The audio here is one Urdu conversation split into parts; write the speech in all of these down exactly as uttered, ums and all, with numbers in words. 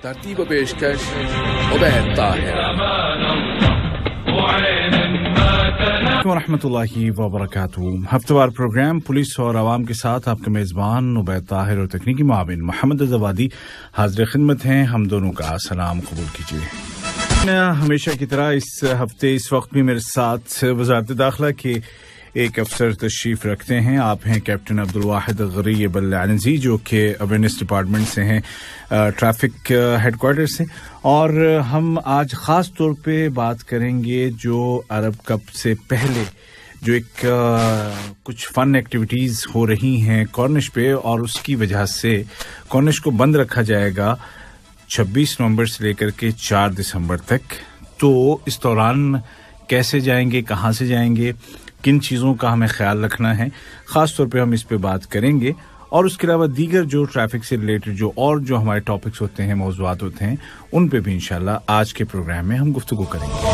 ترتیب و پیشکش عبید طاہر ورحمۃ اللہ وبرکاتہ. ہفتہ وار پروگرام پولیس اور عوام کے ساتھ آپ کے میزبان عبید طاہر اور تکنیکی معاون محمد زوادی حاضر خدمت ہیں. ہم دونوں کا سلام قبول کیجیے. ہمیشہ کی طرح اس ہفتے اس وقت بھی میرے ساتھ وزارت داخلہ کے ایک افسر تشریف رکھتے ہیں. آپ ہیں کیپٹن عبدالواحد غریب العنزی جو کہ اویئرنیس ڈپارٹمنٹ سے ہیں, ٹریفک ہیڈ کوارٹر سے, اور ہم آج خاص طور پہ بات کریں گے جو عرب کپ سے پہلے جو ایک کچھ فن ایکٹیویٹیز ہو رہی ہیں کارنش پہ, اور اس کی وجہ سے کارنش کو بند رکھا جائے گا چھبیس نومبر سے لے کر کے چار دسمبر تک. تو اس دوران کیسے جائیں گے, کہاں سے جائیں گے, کن چیزوں کا ہمیں خیال رکھنا ہے, خاص طور پہ ہم اس پہ بات کریں گے. اور اس کے علاوہ دیگر جو ٹریفک سے ریلیٹڈ جو اور جو ہمارے ٹاپکس ہوتے ہیں, موضوعات ہوتے ہیں, ان پہ بھی انشاءاللہ آج کے پروگرام میں ہم گفتگو کریں گے.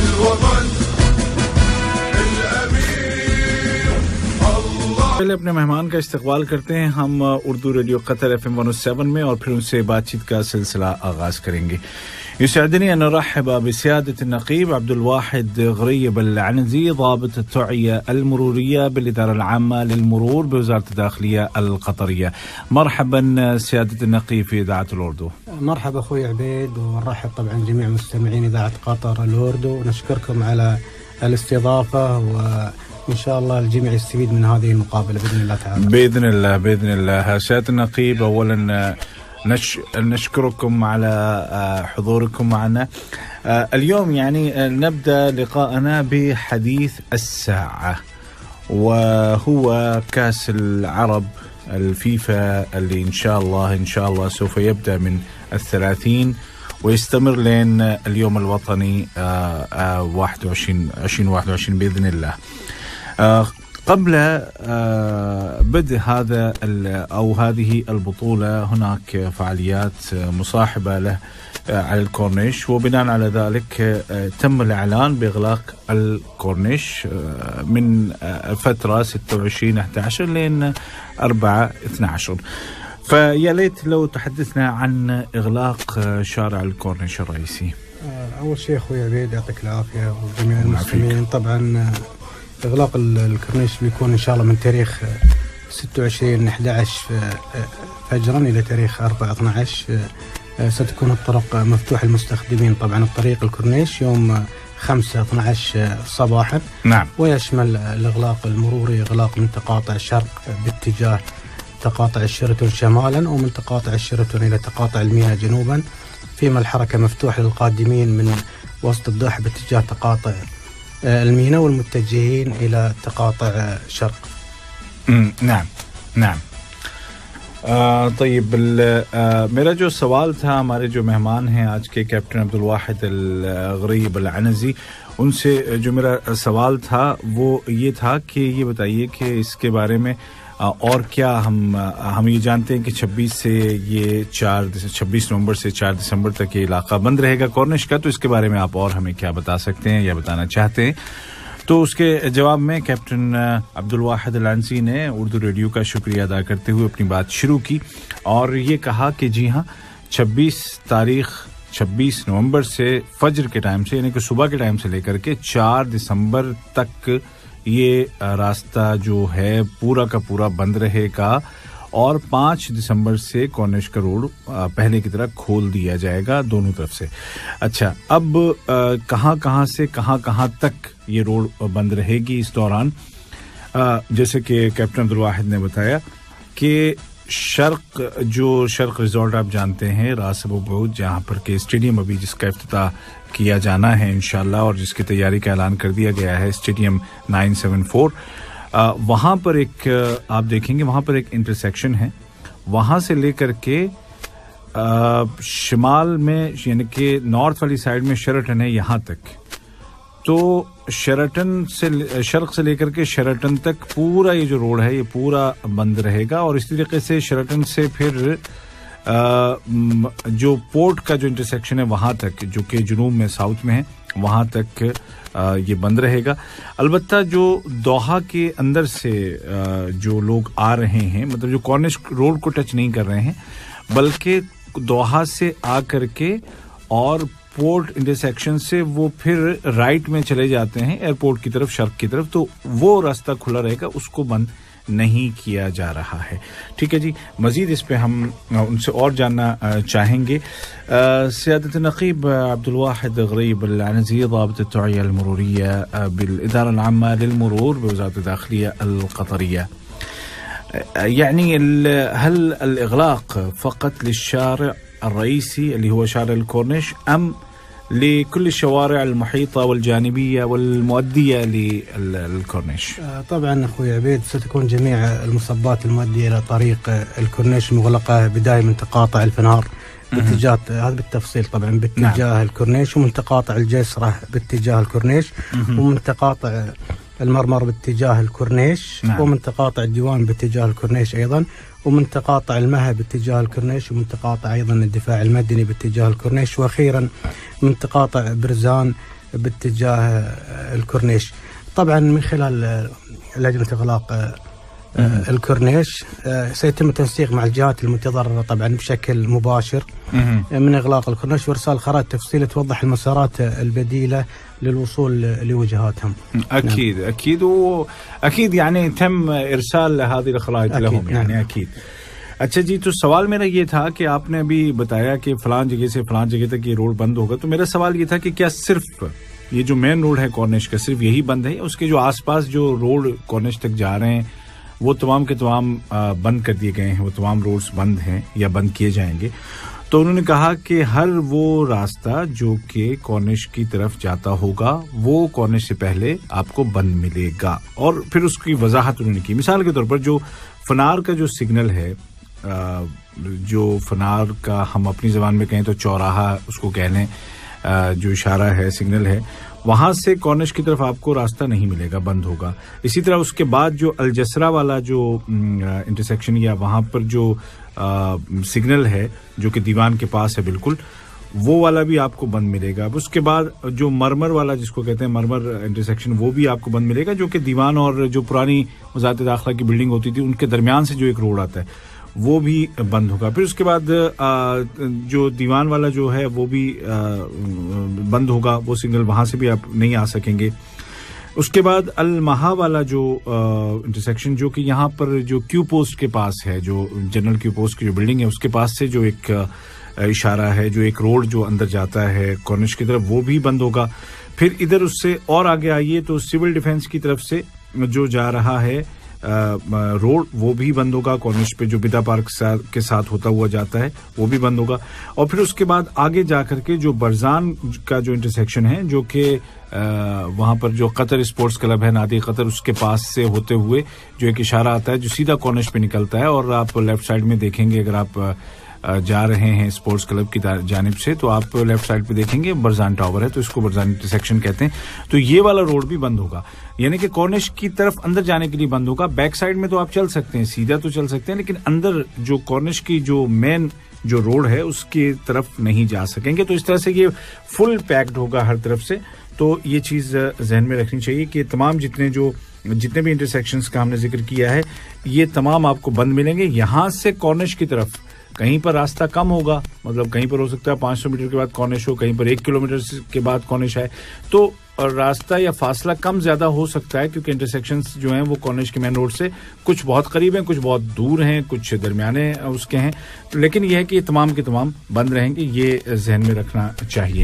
پہلے اپنے مہمان کا استقبال کرتے ہیں ہم اردو ریڈیو قطر ایف ایم ایک سو سات میں, اور پھر ان سے بات چیت کا سلسلہ آغاز کریں گے. يسعدني أن أرحب بسيادة النقيب عبد الواحد غريب العنزي ضابط التوعية المرورية بالإدارة العامة للمرور بوزارة الداخلية القطرية. مرحبا سيادة النقيب في إذاعة الأردو. مرحبا أخوي عبيد, ونرحب طبعا جميع مستمعين إذاعة قطر الأردو, ونشكركم على الاستضافة, وإن شاء الله الجميع يستفيد من هذه المقابلة بإذن الله تعالى. بإذن الله بإذن الله. سيادة النقيب, أولا نش... نشكركم على حضوركم معنا اليوم. يعني نبدأ لقاءنا بحديث الساعة, وهو كأس العرب الفيفا اللي إن شاء الله إن شاء الله سوف يبدأ من الثلاثين ويستمر لين اليوم الوطني واحد وعشرين عشرين واحد وعشرين بإذن الله. قبل بدء هذا أو هذه البطولة هناك فعاليات مصاحبة له على الكورنيش, وبناء على ذلك تم الإعلان بإغلاق الكورنيش من فترة ستة وعشرين أحد عشر لين أربعة اثنا عشر. فيا ليت لو تحدثنا عن إغلاق شارع الكورنيش الرئيسي. أول شيء أخوي عبيد يعطيك العافية وجميع المسلمين, طبعا إغلاق الكورنيش بيكون إن شاء الله من تاريخ ستة وعشرين أحد عشر فجرا إلى تاريخ أربعة اثنا عشر. ستكون الطرق مفتوحة للمستخدمين. طبعا الطريق الكورنيش يوم خمسة اثنا عشر صباحا. نعم. ويشمل الإغلاق المروري إغلاق من تقاطع الشرق باتجاه تقاطع الشيراتون شمالا, ومن تقاطع الشيراتون إلى تقاطع المياه جنوبا, فيما الحركة مفتوحة للقادمين من وسط الدوحة باتجاه تقاطع المينا والمتجهين إلى تقاطع شرق. نعم نعم. آ, طيب آ, میرا جو سوال تھا ہمارے جو مہمان ہیں آج کے کیپٹن عبدالواحد الغریب العنزی, ان سے جو میرا سوال تھا وہ یہ تھا کہ یہ بتائیے کہ اس کے بارے میں اور کیا ہم ہم یہ جانتے ہیں کہ چھبیس سے یہ چار چھبیس نومبر سے چار دسمبر تک یہ علاقہ بند رہے گا کارنش کا, تو اس کے بارے میں آپ اور ہمیں کیا بتا سکتے ہیں یا بتانا چاہتے ہیں؟ تو اس کے جواب میں کیپٹن عبدالواحد العنزی نے اردو ریڈیو کا شکریہ ادا کرتے ہوئے اپنی بات شروع کی, اور یہ کہا کہ جی ہاں چھبیس تاریخ چھبیس نومبر سے فجر کے ٹائم سے یعنی کہ صبح کے ٹائم سے لے کر کے چار دسمبر تک یہ راستہ جو ہے پورا کا پورا بند رہے گا, اور پانچ دسمبر سے کارنش کا روڈ پہلے کی طرح کھول دیا جائے گا دونوں طرف سے. اچھا, اب کہاں کہاں سے کہاں کہاں تک یہ روڈ بند رہے گی اس دوران؟ جیسے کہ کیپٹن عبدالواحد نے بتایا کہ شرق جو شرق ریزورٹ آپ جانتے ہیں راس ابو بعود, جہاں پر کہ اسٹیڈیم ابھی جس کا افتتاح کیا جانا ہے انشاءاللہ, اور جس کی تیاری کا اعلان کر دیا گیا ہے, اسٹیڈیم نائن سیون فور, وہاں پر ایک آپ دیکھیں گے وہاں پر ایک انٹرسیکشن ہے, وہاں سے لے کر کے شمال میں یعنی کہ نارتھ والی سائڈ میں شیراٹن ہے یہاں تک, تو شیراٹن سے شرق سے لے کر کے شیراٹن تک پورا یہ جو روڈ ہے یہ پورا بند رہے گا, اور اسی طریقے سے شیراٹن سے پھر جو پورٹ کا جو انٹرسیکشن ہے وہاں تک جو کہ جنوب میں ساؤتھ میں ہے وہاں تک یہ بند رہے گا. البتہ جو دوحہ کے اندر سے جو لوگ آ رہے ہیں مطلب جو کارنش روڈ کو ٹچ نہیں کر رہے ہیں بلکہ दोहा से आ करके और पोर्ट इंटरसेक्शन से वो फिर राइट में चले जाते हैं एयरपोर्ट की तरफ, शर्क की तरफ, तो वो रास्ता खुला रहेगा, उसको बंद नहीं किया जा रहा है। ठीक है जी, मजीद इस पे हम उनसे और जानना चाहेंगे। सियादत नक़ीब अब्दुल वाहिद गरीब अल-अनज़ी ज़ाबित अत-तौइया अल-मुरूरिया बिल-इदारा अल-आम्मा लिल-मुरूर बवज़ारत अल-दाखिलिया अल-क़तरिया, يعني هل الإغلاق فقط للشارع الرئيسي اللي هو شارع الكورنيش أم لكل الشوارع المحيطة والجانبية والمؤدية للكورنيش؟ طبعا أخوي عبيد ستكون جميع المصبات المؤدية إلى طريق الكورنيش مغلقة، بداية من تقاطع الفنار باتجاه، هذا بالتفصيل طبعا، باتجاه نعم. الكورنيش، ومن تقاطع الجسرة باتجاه الكورنيش، ومن تقاطع المرمر باتجاه الكورنيش، نعم. ومن تقاطع الديوان باتجاه الكورنيش أيضا، ومن تقاطع المها باتجاه الكورنيش، ومن تقاطع أيضا الدفاع المدني باتجاه الكورنيش، وأخيرا من تقاطع برزان باتجاه الكورنيش. طبعا من خلال لجنة إغلاق الكورنيش سيتم التنسيق مع الجهات المتضررة طبعا بشكل مباشر من إغلاق الكورنيش وإرسال خرائط تفصيلية توضح المسارات البديلة للوصول لوجهاتهم. أكيد نعم. أكيد وأكيد يعني تم إرسال هذه الخرائط لهم يعني نعم. أكيد. اچھا جی، تو سوال میرا یہ تھا کہ آپ نے ابھی بتایا کہ فلان جگہ سے فلان جگہ تک یہ روڈ بند ہوگا، تو میرا سوال یہ تھا کہ کیا صرف یہ جو مین روڈ ہے کورنیش کا صرف یہی بند ہے، اس کے جو آس پاس جو روڈ کورنیش تک جا رہے ہیں وہ تمام کے تمام بند کر دیے گئے ہیں، وہ تمام روڈز بند ہیں یا بند کیے جائیں گے؟ تو انہوں نے کہا کہ ہر وہ راستہ جو کہ کورنیش کی طرف جاتا ہوگا وہ کورنیش سے پہلے آپ کو بند ملے گا، اور پھر اس کی وضاحت انہوں نے کی۔ مثال کے طور پر جو فنار کا جو سگنل ہے، جو فنار کا ہم اپنی زبان میں کہیں تو چوراہا اس کو کہہ لیں، جو اشارہ ہے سگنل ہے، وہاں سے کورنیش کی طرف آپ کو راستہ نہیں ملے گا، بند ہوگا۔ اسی طرح اس کے بعد جو الجسرہ والا جو انٹرسیکشن یا وہاں پر جو سگنل ہے جو کہ دیوان کے پاس ہے بالکل، وہ والا بھی آپ کو بند ملے گا۔ اس کے بعد جو مرمر والا جس کو کہتے ہیں مرمر انٹرسیکشن، وہ بھی آپ کو بند ملے گا، جو کہ دیوان اور جو پرانی وزارت داخلہ کی بلڈنگ ہوتی تھی ان کے درمیان سے جو ایک روڈ آتا ہے وہ بھی بند ہوگا۔ پھر اس کے بعد جو دیوان والا جو ہے وہ بھی بند ہوگا، وہ سگنل وہاں سے بھی آپ نہیں آ سکیں گے۔ اس کے بعد المہا والا جو انٹرسیکشن جو کہ یہاں پر جو کیو پوسٹ کے پاس ہے، جو جنرل کیو پوسٹ کی جو بلڈنگ ہے اس کے پاس سے جو ایک اشارہ ہے، جو ایک روڈ جو اندر جاتا ہے کورنیش کی طرف، وہ بھی بند ہوگا۔ پھر ادھر اس سے اور آگے آئیے تو سول ڈیفنس کی طرف سے جو جا رہا ہے روڈ وہ بھی بند ہوگا، کورنیش پہ جو بدا پارک کے ساتھ ہوتا ہوا جاتا ہے وہ بھی بند ہوگا۔ اور پھر اس کے بعد آگے جا کر کے جو برزان کا جو انٹرسیکشن ہے، جو کہ وہاں پر جو قطر اسپورٹس کلب ہے، نادی قطر، اس کے پاس سے ہوتے ہوئے جو ایک اشارہ آتا ہے جو سیدھا کورنیش پہ نکلتا ہے، اور آپ لیفٹ سائڈ میں دیکھیں گے، اگر آپ جا رہے ہیں اسپورٹس کلب کی جانب سے تو آپ لیفٹ سائڈ پہ دیکھیں گے برزان ٹاور ہے، تو اس کو برزان انٹرسیکشن کہتے ہیں۔ تو یہ والا روڈ بھی بند ہوگا، یعنی کہ کورنیش کی طرف اندر جانے کے لیے بند ہوگا۔ بیک سائڈ میں تو آپ چل سکتے ہیں، سیدھا تو چل سکتے ہیں، لیکن اندر جو کورنیش کی جو مین جو روڈ ہے اس کی طرف نہیں جا سکیں گے۔ تو اس طرح سے یہ فل پیکڈ ہوگا ہر طرف سے۔ تو یہ چیز ذہن میں رکھنی چاہیے کہ تمام جتنے جو جتنے بھی انٹرسیکشنز کا ہم نے ذکر کیا ہے یہ تمام آپ کو بند ملیں گے۔ یہاں سے کورنیش کی طرف کہیں پر راستہ کم ہوگا، مطلب کہیں پر ہو سکتا ہے پانچ سو میٹر کے بعد کورنیش ہو، کہیں پر ایک کلو میٹر کے بعد کورنیش ہے، تو راستہ یا فاصلہ کم زیادہ ہو سکتا ہے، کیونکہ انٹرسیکشنز جو ہیں وہ کورنیش کے مین روڈ سے کچھ بہت قریب ہیں، کچھ بہت دور ہیں، کچھ درمیانے اس کے ہیں، لیکن یہ ہے کہ یہ تمام کے تمام بند رہیں گے، یہ ذہن میں رکھنا چاہیے۔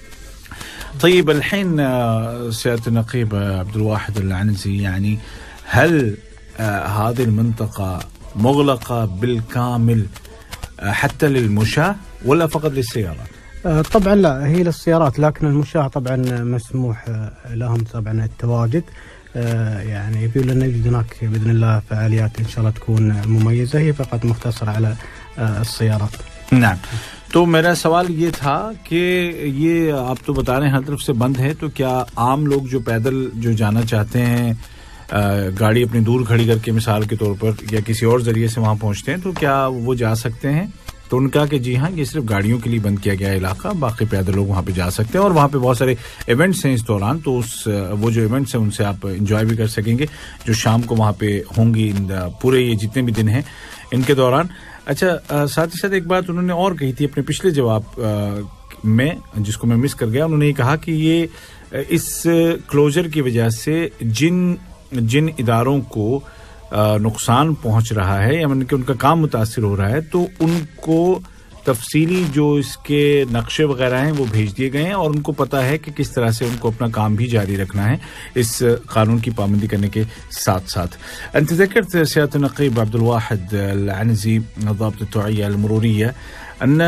طيب الحين سيادة النقيب عبد الواحد العنزي، يعني هل هذه المنطقة مغلقة بالكامل حتى للمشاة ولا فقط للسيارات؟ طبعا لا، هي للسيارات، لكن المشاة طبعا مسموح لهم طبعا التواجد، يعني بيقول لنا يوجد هناك بإذن الله فعاليات إن شاء الله تكون مميزة، هي فقط مختصرة على السيارات۔ نعم۔ تو میرا سوال یہ تھا کہ یہ آپ تو بتا رہے ہیں ہر طرف سے بند ہے، تو کیا عام لوگ جو پیدل جو جانا چاہتے ہیں، گاڑی اپنی دور کھڑی کر کے مثال کے طور پر یا کسی اور ذریعے سے وہاں پہنچتے ہیں، تو کیا وہ جا سکتے ہیں؟ تو ان کا کہ جی ہاں، یہ صرف گاڑیوں کے لیے بند کیا گیا علاقہ، باقی پیدل لوگ وہاں پہ جا سکتے ہیں، اور وہاں پہ بہت سارے ایونٹس ہیں اس دوران، تو اس وہ جو ایونٹس ہیں ان سے آپ انجوائے بھی کر سکیں گے جو شام کو وہاں پہ ہوں گی پورے یہ جتنے بھی دن ہیں ان کے دوران۔ अच्छा, साथ ही साथ एक बात उन्होंने और कही थी अपने पिछले जवाब में, जिसको मैं मिस कर गया। उन्होंने कहा कि ये इस क्लोजर की वजह से जिन जिन इदारों को नुकसान पहुंच रहा है या मतलब कि उनका काम मुतासिर हो रहा है, तो उनको तफसीली जो इसके नक्शे वगैरह हैं वो भेज दिए गए हैं और उनको पता है कि किस तरह से उनको अपना काम भी जारी रखना है इस कानून की पाबंदी करने के साथ साथ. أنت ذكرت سيادة النقيب عبد الواحد العنزي ضابط التوعية المرورية أن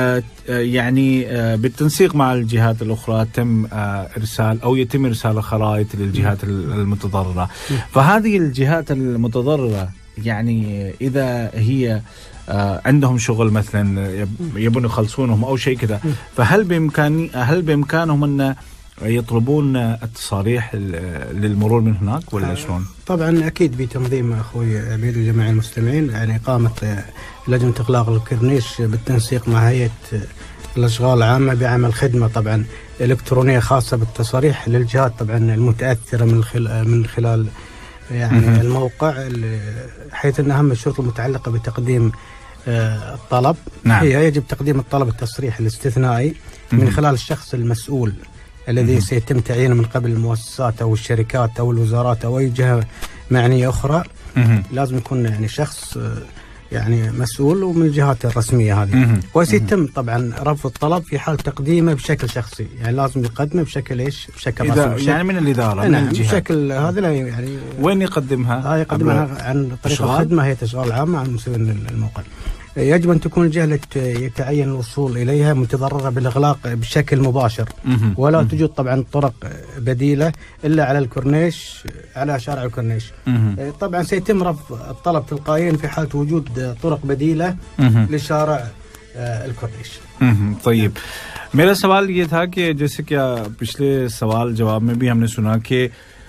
يعني بالتنسيق مع الجهات الأخرى تم إرسال أو يتم إرسال خرائط للجهات المتضررة. فهذه الجهات المتضررة يعني إذا هي عندهم شغل مثلا يبون يخلصونهم أو شيء كذا، فهل بإمكان هل بإمكانهم أن يطلبون التصاريح للمرور من هناك ولا شلون؟ طبعا اكيد بتنظيم اخوي عبيد وجميع المستمعين، يعني قامت لجنه اغلاق الكورنيش بالتنسيق مع هيئه الاشغال العامه بعمل خدمه طبعا الكترونيه خاصه بالتصاريح للجهات طبعا المتاثره من خلال من خلال يعني الموقع، حيث ان اهم الشروط المتعلقه بتقديم الطلب. نعم. هي يجب تقديم الطلب التصريح الاستثنائي من خلال الشخص المسؤول الذي سيتم تعيينه من قبل المؤسسات أو الشركات أو الوزارات أو أي جهة معنية أخرى. لازم يكون يعني شخص يعني مسؤول ومن الجهات الرسمية هذه، وسيتم طبعا رفض الطلب في حال تقديمه بشكل شخصي، يعني لازم يقدمه بشكل ايش؟ بشكل رسمي، بشكل يعني من الإدارة. نعم، بشكل هذا لا يعني. وين يقدمها؟ هاي يقدمها عن طريق الخدمة، هي تشغال عامة عن مسؤولين الموقع. يجب أن تكون الجهة التي يتعين الوصول إليها متضررة بالإغلاق بشكل مباشر، ولا توجد طبعا طرق بديلة إلا على الكورنيش، على شارع الكورنيش. طبعا سيتم رفض الطلب تلقائيا في حالة وجود طرق بديلة لشارع الكورنيش. طيب، میرا سوال یہ تھا کہ جیسے کہ پچھلے سوال جواب میں بھی ہم نے سنا کہ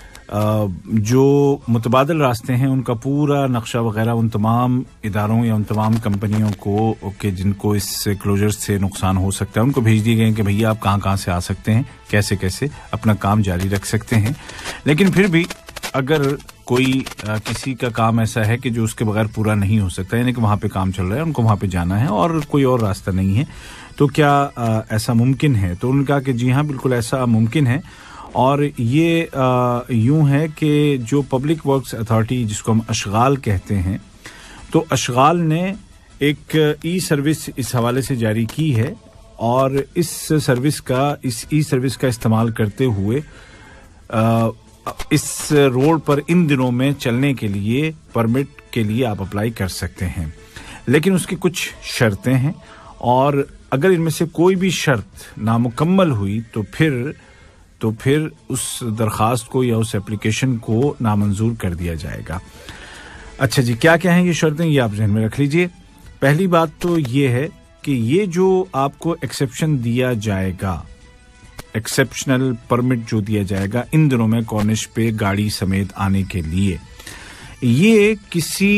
جو متبادل راستے ہیں ان کا پورا نقشہ وغیرہ ان تمام اداروں یا ان تمام کمپنیوں کو کہ جن کو اس کلوجر سے نقصان ہو سکتا ہے ان کو بھیج دیے گئے ہیں کہ بھیا آپ کہاں کہاں سے آ سکتے ہیں، کیسے کیسے اپنا کام جاری رکھ سکتے ہیں. لیکن پھر بھی اگر کوئی کسی کا کام ایسا ہے کہ جو اس کے بغیر پورا نہیں ہو سکتا، یعنی کہ وہاں پہ کام چل رہا ہے، ان کو وہاں پہ جانا ہے اور کوئی اور راستہ نہیں ہے، تو کیا ایسا ممکن ہے؟ تو انہوں نے کہا کہ جی ہاں بالکل ایسا ممکن ہے. اور یہ یوں ہے کہ جو پبلک ورکس اتھارٹی جس کو ہم اشغال کہتے ہیں، تو اشغال نے ایک ای سروس اس حوالے سے جاری کی ہے اور اس سروس کا اس ای سروس کا استعمال کرتے ہوئے اس روڈ پر ان دنوں میں چلنے کے لیے پرمٹ کے لیے آپ اپلائی کر سکتے ہیں، لیکن اس کی کچھ شرطیں ہیں اور اگر ان میں سے کوئی بھی شرط نامکمل ہوئی تو پھر تو پھر اس درخواست کو یا اس اپلیکیشن کو نامنظور کر دیا جائے گا. اچھا جی، کیا کیا ہیں یہ شرطیں، یہ آپ ذہن میں رکھ لیجئے. پہلی بات تو یہ ہے کہ یہ جو آپ کو ایکسیپشن دیا جائے گا، ایکسیپشنل پرمٹ جو دیا جائے گا ان دنوں میں کورنش پہ گاڑی سمیت آنے کے لیے، یہ کسی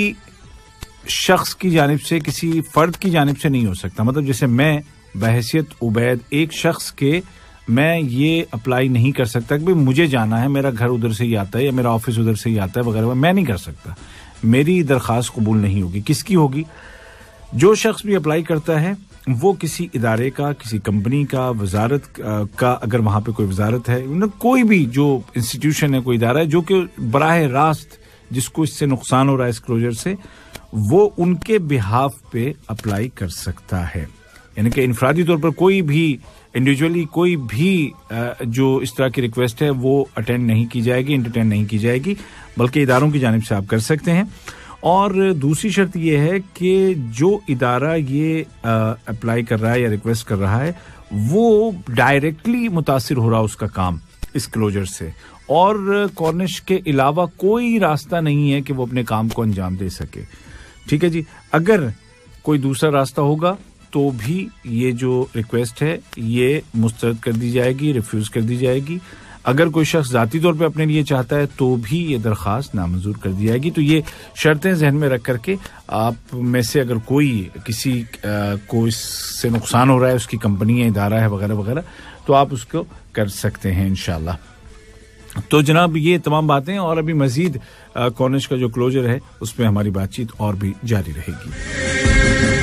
شخص کی جانب سے، کسی فرد کی جانب سے نہیں ہو سکتا. مطلب جیسے میں بحیثیت عبید ایک شخص کے میں یہ اپلائی نہیں کر سکتا کہ مجھے جانا ہے، میرا گھر ادھر سے ہی آتا ہے یا میرا آفس ادھر سے ہی آتا ہے وغیرہ، میں نہیں کر سکتا، میری درخواست قبول نہیں ہوگی. کس کی ہوگی؟ جو شخص بھی اپلائی کرتا ہے وہ کسی ادارے کا، کسی کمپنی کا، وزارت کا، اگر وہاں پہ کوئی وزارت ہے، کوئی بھی جو انسٹیٹیوشن ہے، کوئی ادارہ ہے جو کہ براہ راست جس کو اس سے نقصان ہو رہا ہے اس کلوجر سے، وہ ان کے بہاف پہ اپلائی کر سکتا ہے. یعنی کہ انفرادی طور پر کوئی بھی انڈیویجولی کوئی بھی جو اس طرح کی ریکویسٹ ہے وہ اٹینڈ نہیں کی جائے گی، انٹرٹین نہیں کی جائے گی، بلکہ اداروں کی جانب سے آپ کر سکتے ہیں. اور دوسری شرط یہ ہے کہ جو ادارہ یہ اپلائی کر رہا ہے یا ریکویسٹ کر رہا ہے وہ ڈائریکٹلی متاثر ہو رہا اس کا کام اس کلوجر سے، اور کورنش کے علاوہ کوئی راستہ نہیں ہے کہ وہ اپنے کام کو انجام دے سکے. ٹھیک ہے جی. اگر کوئی دوسرا راستہ ہوگا تو بھی یہ جو ریکویسٹ ہے یہ مسترد کر دی جائے گی، ریفیوز کر دی جائے گی. اگر کوئی شخص ذاتی طور پہ اپنے لیے چاہتا ہے تو بھی یہ درخواست نامنظور کر دی جائے گی. تو یہ شرطیں ذہن میں رکھ کر کے آپ میں سے اگر کوئی کسی کو اس سے نقصان ہو رہا ہے، اس کی کمپنی ہے، ادارہ ہے وغیرہ وغیرہ، تو آپ اس کو کر سکتے ہیں انشاءاللہ. تو جناب یہ تمام باتیں اور ابھی مزید کورنش کا جو کلوجر ہے اس پہ ہماری بات چیت اور بھی جاری رہے گی.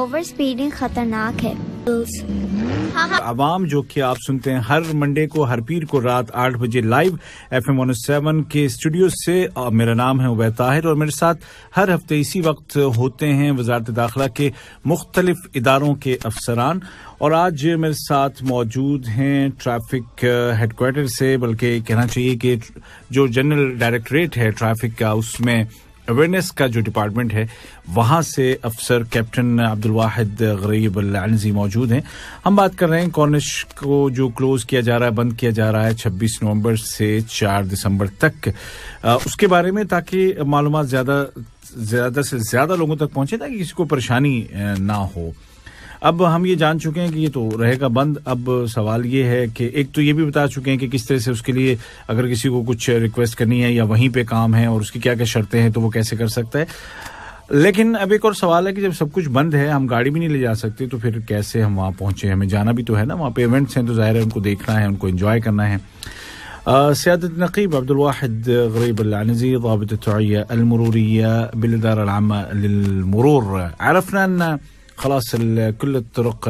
اوور اسپیڈنگ خطرناک ہے. عوام جو کہ آپ سنتے ہیں ہر منڈے کو ہر پیر کو رات آٹھ بجے لائیو ایف ایم ون سیون کے اسٹوڈیو سے. میرا نام ہے عبید طاہر اور میرے ساتھ ہر ہفتے اسی وقت ہوتے ہیں وزارت داخلہ کے مختلف اداروں کے افسران. اور آج میرے ساتھ موجود ہیں ٹریفک ہیڈ کوارٹر سے, بلکہ کہنا چاہیے کہ جو جنرل ڈائریکٹوریٹ ہے ٹریفک کا, اس میں اویئرنیس کا جو ڈپارٹمنٹ ہے وہاں سے افسر کیپٹن عبدالواحد غریب العنزی موجود ہیں. ہم بات کر رہے ہیں کارنش کو جو کلوز کیا جا رہا ہے, بند کیا جا رہا ہے چھبیس نومبر سے چار دسمبر تک, اس کے بارے میں, تاکہ معلومات زیادہ زیادہ سے زیادہ لوگوں تک پہنچے تاکہ کسی کو پریشانی نہ ہو. اب ہم یہ جان چکے ہیں کہ یہ تو رہے گا بند. اب سوال یہ ہے کہ ایک تو یہ بھی بتا چکے ہیں کہ کس طرح سے اس کے لیے اگر کسی کو کچھ ریکویسٹ کرنی ہے یا وہیں پہ کام ہے اور اس کی کیا کیا شرطیں ہیں تو وہ کیسے کر سکتا ہے. لیکن اب ایک اور سوال ہے کہ جب سب کچھ بند ہے, ہم گاڑی بھی نہیں لے جا سکتے, تو پھر کیسے ہم وہاں پہنچے؟ ہمیں جانا بھی تو ہے نا, وہاں پہ ایونٹس ہیں تو ظاہر ہے ان کو دیکھنا ہے, ان کو انجوائے کرنا ہے. سيادة النقيب عبد الواحد غريب العنزي ضابط التوعية المرورية بالإدارة العامة للمرور, عرفنا أن خلاص كل الطرق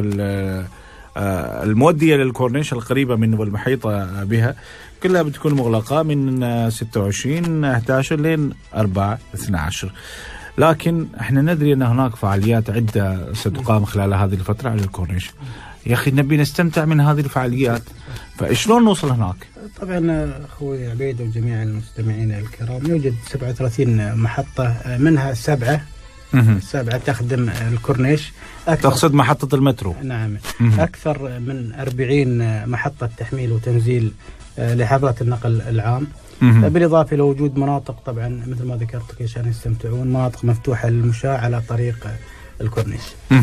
المؤدية للكورنيش القريبة من والمحيطة بها كلها بتكون مغلقة من ستة وعشرين إحدى عشر لين أربعة اثنا عشر, لكن احنا ندري أن هناك فعاليات عدة ستقام خلال هذه الفترة على الكورنيش. يا أخي نبي نستمتع من هذه الفعاليات, فإشلون نوصل هناك؟ طبعا أخوي عبيد وجميع المستمعين الكرام, يوجد سبعة وثلاثين محطة, منها سبعة سبعة تخدم الكورنيش. تقصد محطة المترو؟ نعم. أكثر من أربعين محطة تحميل وتنزيل لحافلات النقل العام, بالإضافة لوجود مناطق طبعا مثل ما ذكرت عشان يستمتعون, مناطق مفتوحة للمشاة على طريق الكورنيش.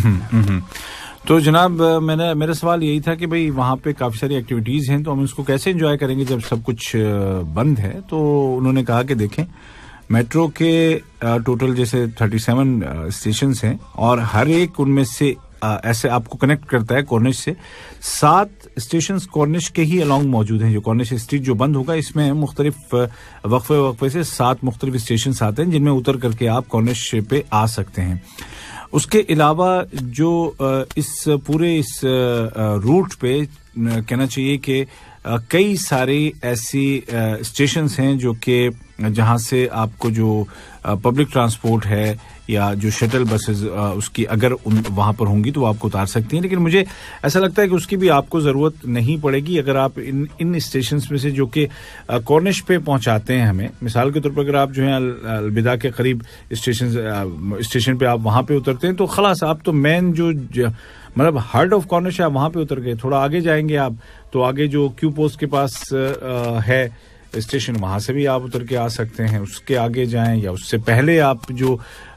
تو جناب میں میرا سوال یہی تھا کہ بھئی وہاں پہ کافی ساری ایکٹیویٹیز ہیں, تو ہم اس کو کیسے انجوائے کریں گے جب سب کچھ بند ہے؟ تو انہوں نے کہا کہ دیکھیں میٹرو کے ٹوٹل جیسے تھرٹی سیون اسٹیشنز ہیں اور ہر ایک ان میں سے ایسے آپ کو کنیکٹ کرتا ہے کورنش سے. سات اسٹیشنز کورنش کے ہی الانگ موجود ہیں. جو کورنش اسٹریٹ جو بند ہوگا اس میں مختلف وقفے وقفے سے سات مختلف اسٹیشنز آتے ہیں جن میں اتر کر کے آپ کورنش پہ آ سکتے ہیں. اس کے علاوہ جو اس پورے اس روٹ پہ کہنا چاہیے کہ کئی سارے ایسی اسٹیشنز ہیں جو کہ جہاں سے آپ کو جو پبلک ٹرانسپورٹ ہے یا جو شٹل بسز اس کی اگر وہاں پر ہوں گی تو وہ آپ کو اتار سکتی ہیں, لیکن مجھے ایسا لگتا ہے کہ اس کی بھی آپ کو ضرورت نہیں پڑے گی اگر آپ ان ان اسٹیشنز میں سے جو کہ کورنش پہ پہنچاتے ہیں ہمیں. مثال کے طور پر اگر آپ جو ہیں الوداع کے قریب اسٹیشن اسٹیشن پہ آپ وہاں پہ اترتے ہیں تو خلاص آپ تو مین جو مطلب ہارٹ آف کورنش ہے آپ وہاں پہ اتر گئے. تھوڑا آگے جائیں گے آپ تو آگے جو کیو پوسٹ کے پاس ہے اسٹیشن وہاں سے بھی آپ اتر کے آ سکتے ہیں. اس کے آگے جائیں یا اس سے پہلے آپ جو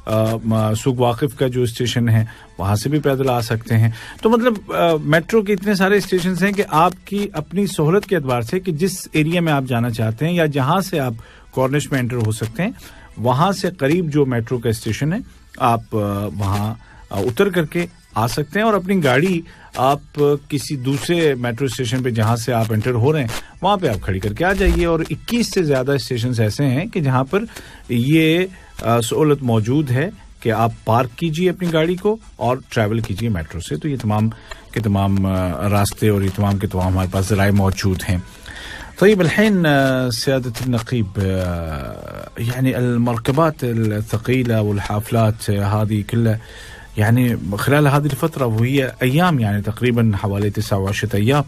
سوق واقف کا جو اسٹیشن ہے وہاں سے بھی پیدل آ سکتے ہیں. تو مطلب میٹرو کے اتنے سارے اسٹیشنز ہیں کہ آپ کی اپنی سہولت کے اعتبار سے کہ جس ایریا میں آپ جانا چاہتے ہیں یا جہاں سے آپ کورنش میں انٹر ہو سکتے ہیں وہاں سے قریب جو میٹرو کا اسٹیشن ہے آپ وہاں اتر کر کے آ سکتے ہیں اور اپنی گاڑی آپ کسی دوسرے میٹرو اسٹیشن پہ جہاں سے آپ انٹر ہو رہے ہیں وہاں پہ آپ کھڑی کر کے آ جائیے. اور اکیس سے زیادہ اسٹیشنز ایسے ہیں کہ جہاں پر یہ سہولت موجود ہے کہ آپ پارک کیجیے اپنی گاڑی کو اور ٹریول کیجیے میٹرو سے. تو یہ تمام کے تمام راستے اور یہ تمام کے تمام ہمارے پاس ذرائع موجود ہیں. طيب الحين سيادة النقيب, يعني المركبات الثقيلة والحافلات هذه كلها يعني خلال هذه الفترة وهي أيام يعني تقريبا حوالي تسعة وعشرة أيام,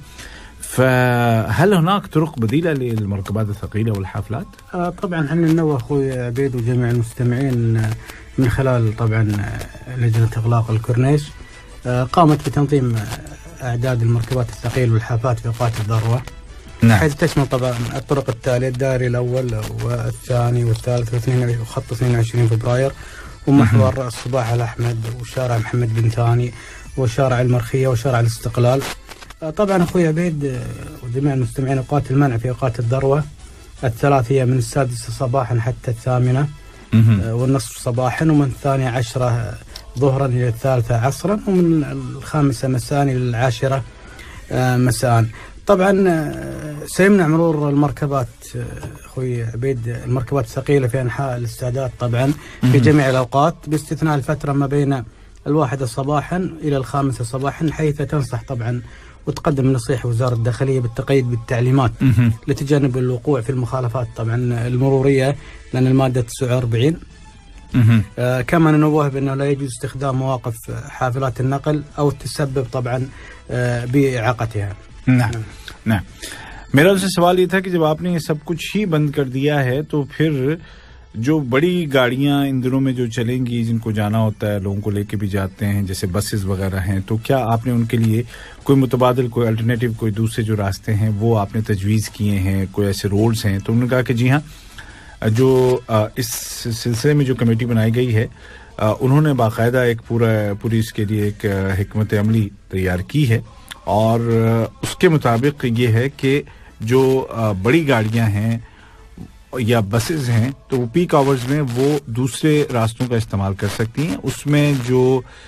فهل هناك طرق بديلة للمركبات الثقيلة والحافلات؟ آه طبعا احنا ننوه أخوي عبيد وجميع المستمعين من خلال طبعا لجنة إغلاق الكورنيش آه قامت بتنظيم أعداد المركبات الثقيلة والحافلات في أوقات الذروة. نعم. حيث تشمل طبعا الطرق التالية: الدائري الأول والثاني والثالث واثنين وخط اثنين وعشرين فبراير ومحور الصباح الأحمد وشارع محمد بن ثاني وشارع المرخية وشارع الاستقلال. طبعا أخوي عبيد وجميع المستمعين أوقات المنع في أوقات الذروة الثلاث هي من السادسة صباحا حتى الثامنة والنصف صباحا, ومن الثانية عشرة ظهرا إلى الثالثة عصرا, ومن الخامسة مساء إلى العاشرة مساء. طبعا سيمنع مرور المركبات أخوي عبيد المركبات الثقيلة في أنحاء الاستعداد طبعا في جميع الأوقات باستثناء الفترة ما بين الواحدة صباحا إلى الخامسة صباحا، حيث تنصح طبعا وتقدم نصيحة وزارة الداخلية بالتقييد بالتعليمات لتجنب الوقوع في المخالفات طبعا المرورية، لأن المادة تسعة وأربعين. آه كما ننوه بأنه لا يجوز استخدام مواقف حافلات النقل أو تسبب طبعا آه بإعاقتها. نعم نعم. میرا ان سے سوال یہ تھا کہ جب آپ نے یہ سب کچھ ہی بند کر دیا ہے تو پھر جو بڑی گاڑیاں ان دنوں میں جو چلیں گی، جن کو جانا ہوتا ہے، لوگوں کو لے کے بھی جاتے ہیں، جیسے بسز وغیرہ ہیں، تو کیا آپ نے ان کے لیے کوئی متبادل، کوئی الٹرنیٹیو، کوئی دوسرے جو راستے ہیں وہ آپ نے تجویز کیے ہیں، کوئی ایسے روڈز ہیں؟ تو انہوں نے کہا کہ جی ہاں، جو اس سلسلے میں جو کمیٹی بنائی گئی ہے انہوں نے باقاعدہ ایک پورا پوری اس کے لیے ایک حکمت عملی تیار کی ہے، اور اس کے مطابق یہ ہے کہ جو بڑی گاڑیاں ہیں یا بسز ہیں تو وہ پیک آورز میں وہ دوسرے راستوں کا استعمال کر سکتی ہیں. اس میں جو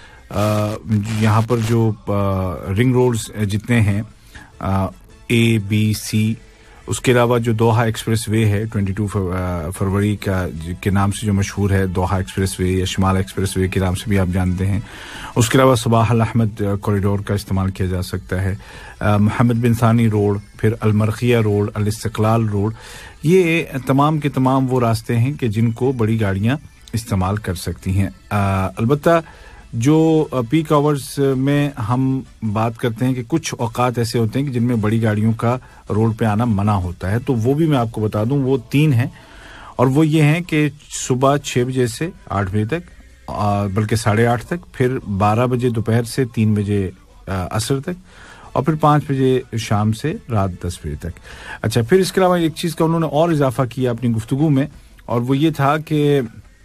یہاں پر جو رنگ روڈز جتنے ہیں اے بی سی، اس کے علاوہ جو دوحہ ایکسپریس وے ہے بائیس فروری کا کے نام سے جو مشہور ہے، دوحہ ایکسپریس وے یا شمال ایکسپریس وے کے نام سے بھی آپ جانتے ہیں. اس کے علاوہ صباح الاحمد کوریڈور کا استعمال کیا جا سکتا ہے، محمد بن ثانی روڈ، پھر المرخیہ روڈ، الاستقلال روڈ. یہ تمام کے تمام وہ راستے ہیں کہ جن کو بڑی گاڑیاں استعمال کر سکتی ہیں. البتہ جو پیک آورز میں ہم بات کرتے ہیں کہ کچھ اوقات ایسے ہوتے ہیں کہ جن میں بڑی گاڑیوں کا روڈ پہ آنا منع ہوتا ہے، تو وہ بھی میں آپ کو بتا دوں، وہ تین ہیں، اور وہ یہ ہیں کہ صبح چھ بجے سے آٹھ بجے تک، بلکہ ساڑھے آٹھ تک، پھر بارہ بجے دوپہر سے تین بجے عصر تک، اور پھر پانچ بجے شام سے رات دس بجے تک. اچھا، پھر اس کے علاوہ ایک چیز کا انہوں نے اور اضافہ کیا اپنی گفتگو میں، اور وہ یہ تھا کہ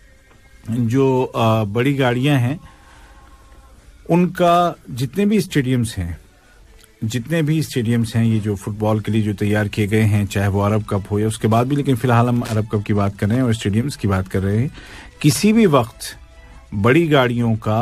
جو بڑی گاڑیاں ہیں ان کا جتنے بھی اسٹیڈیمز ہیں جتنے بھی اسٹیڈیمز ہیں یہ جو فٹ بال کے لیے جو تیار کیے گئے ہیں، چاہے وہ عرب کپ ہو یا اس کے بعد بھی، لیکن فی الحال ہم عرب کپ کی بات کر رہے ہیں اور اسٹیڈیمز کی بات کر رہے ہیں، کسی بھی وقت بڑی گاڑیوں کا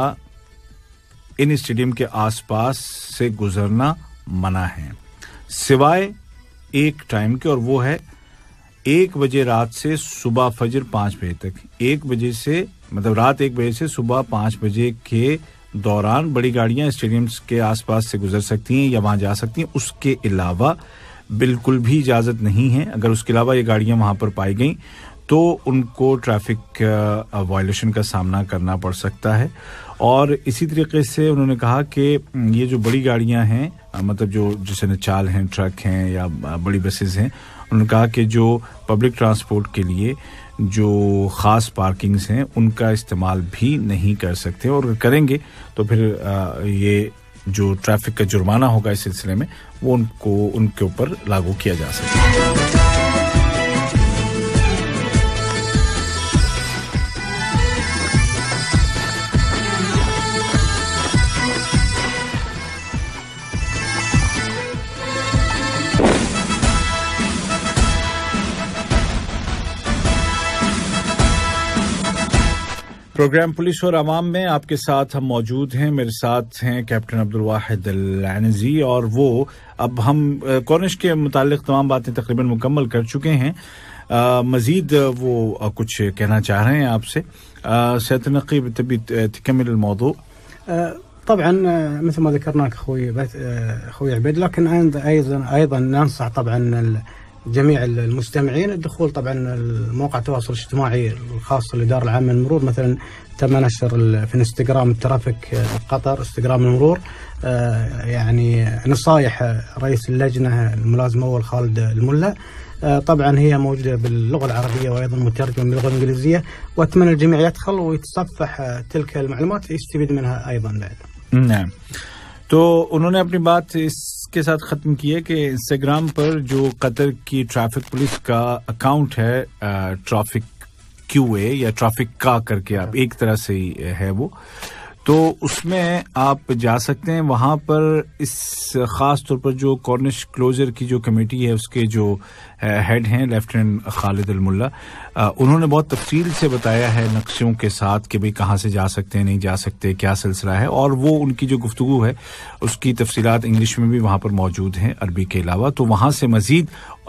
ان اسٹیڈیم کے آس پاس سے گزرنا منع ہے، سوائے ایک ٹائم کے، اور وہ ہے ایک بجے رات سے صبح فجر پانچ بجے تک. ایک بجے سے مطلب رات ایک بجے سے صبح پانچ بجے کے دوران بڑی گاڑیاں اسٹیڈیمز کے آس پاس سے گزر سکتی ہیں یا وہاں جا سکتی ہیں. اس کے علاوہ بالکل بھی اجازت نہیں ہے. اگر اس کے علاوہ یہ گاڑیاں وہاں پر پائی گئیں تو ان کو ٹریفک وائلیشن کا سامنا کرنا پڑ سکتا ہے. اور اسی طریقے سے انہوں نے کہا کہ یہ جو بڑی گاڑیاں ہیں، مطلب جو جیسے نچال ہیں، ٹرک ہیں یا بڑی بسز ہیں، انہوں نے کہا کہ جو پبلک ٹرانسپورٹ کے لیے جو خاص پارکنگز ہیں ان کا استعمال بھی نہیں کر سکتے، اور اگر کریں گے تو پھر یہ جو ٹریفک کا جرمانہ ہوگا اس سلسلے میں وہ ان کو ان کے اوپر لاگو کیا جا سکتا ہے. پروگرام پولیس اور عوام میں آپ کے ساتھ ہم موجود ہیں. میرے ساتھ ہیں کیپٹن عبدالواحد العنزی، اور وہ اب ہم کورنش کے متعلق تمام باتیں تقریباً مکمل کر چکے ہیں. مزید وہ کچھ کہنا چاہ رہے ہیں آپ سے. سيادة النقيب تبي تكمل الموضوع؟ طبعا مثل ما ذكرناك اخوي اخوي عبيد، لكن ايضا ايضا ننصح طبعا جميع المستمعين الدخول طبعا الموقع التواصل الاجتماعي الخاص للإدارة العامة للمرور، مثلا تم نشر في انستغرام الترافيك قطر، انستغرام المرور، يعني نصائح رئيس اللجنة الملازم الأول خالد الملا، طبعا هي موجودة باللغة العربية وأيضا مترجمة باللغة الإنجليزية، وأتمنى الجميع يدخل ويتصفح تلك المعلومات يستفيد منها أيضا بعد. نعم. تو انہوں نے اپنی بات اس کے ساتھ ختم کی ہے کہ انسٹاگرام پر جو قطر کی ٹریفک پولیس کا اکاؤنٹ ہے، ٹریفک کیو اے یا ٹریفک کا کر کے آپ ایک طرح سے ہے وہ، تو اس میں آپ جا سکتے ہیں. وہاں پر اس خاص طور پر جو کورنش کلوزر کی جو کمیٹی ہے اس کے جو ہیڈ ہیں لیفٹیننٹ خالد الملا، انہوں نے بہت تفصیل سے بتایا ہے نقشوں کے ساتھ کہ بھئی کہاں سے جا سکتے ہیں، نہیں جا سکتے، کیا سلسلہ ہے، اور وہ ان کی جو گفتگو ہے اس کی تفصیلات انگلش میں بھی وہاں پر موجود ہیں عربی کے علاوہ. تو وہاں سے مزید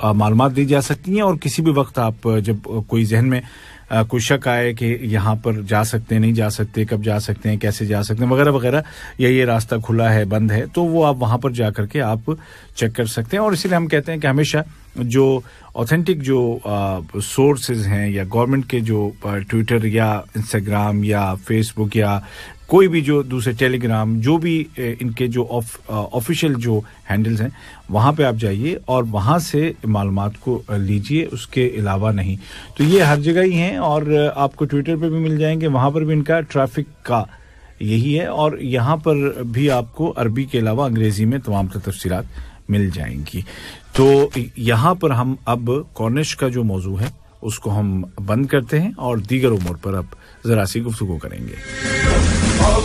मालूमात दी जा सकती हैं और किसी भी वक्त आप जब कोई जहन में कोई शक आए कि यहाँ पर जा सकते हैं, नहीं जा सकते, कब जा सकते हैं, कैसे जा सकते हैं वगैरह वगैरह, या ये रास्ता खुला है, बंद है, तो वो आप वहाँ पर जा करके आप चेक कर सकते हैं। और इसीलिए हम कहते हैं कि हमेशा जो ऑथेंटिक जो सोर्सेज हैं या गवर्नमेंट के जो ट्विटर या इंस्टाग्राम या फेसबुक या कोई भी जो दूसरे टेलीग्राम, जो भी इनके जो ऑफिशियल जो हैंडल्स हैं, वहाँ पे आप जाइए और वहाँ से मालूमात को लीजिए, उसके अलावा नहीं। तो ये हर जगह ही हैं और आपको ट्विटर पे भी मिल जाएंगे, वहाँ पर भी इनका ट्रैफिक का यही है, और यहाँ पर भी आपको अरबी के अलावा अंग्रेजी में तमाम तफसीलात मिल जाएंगी। तो यहाँ पर हम अब कॉर्निश का जो मौजू है उसको हम बंद करते हैं और दीगर उमूर पर अब जरा सी गुफ्तगू करेंगे।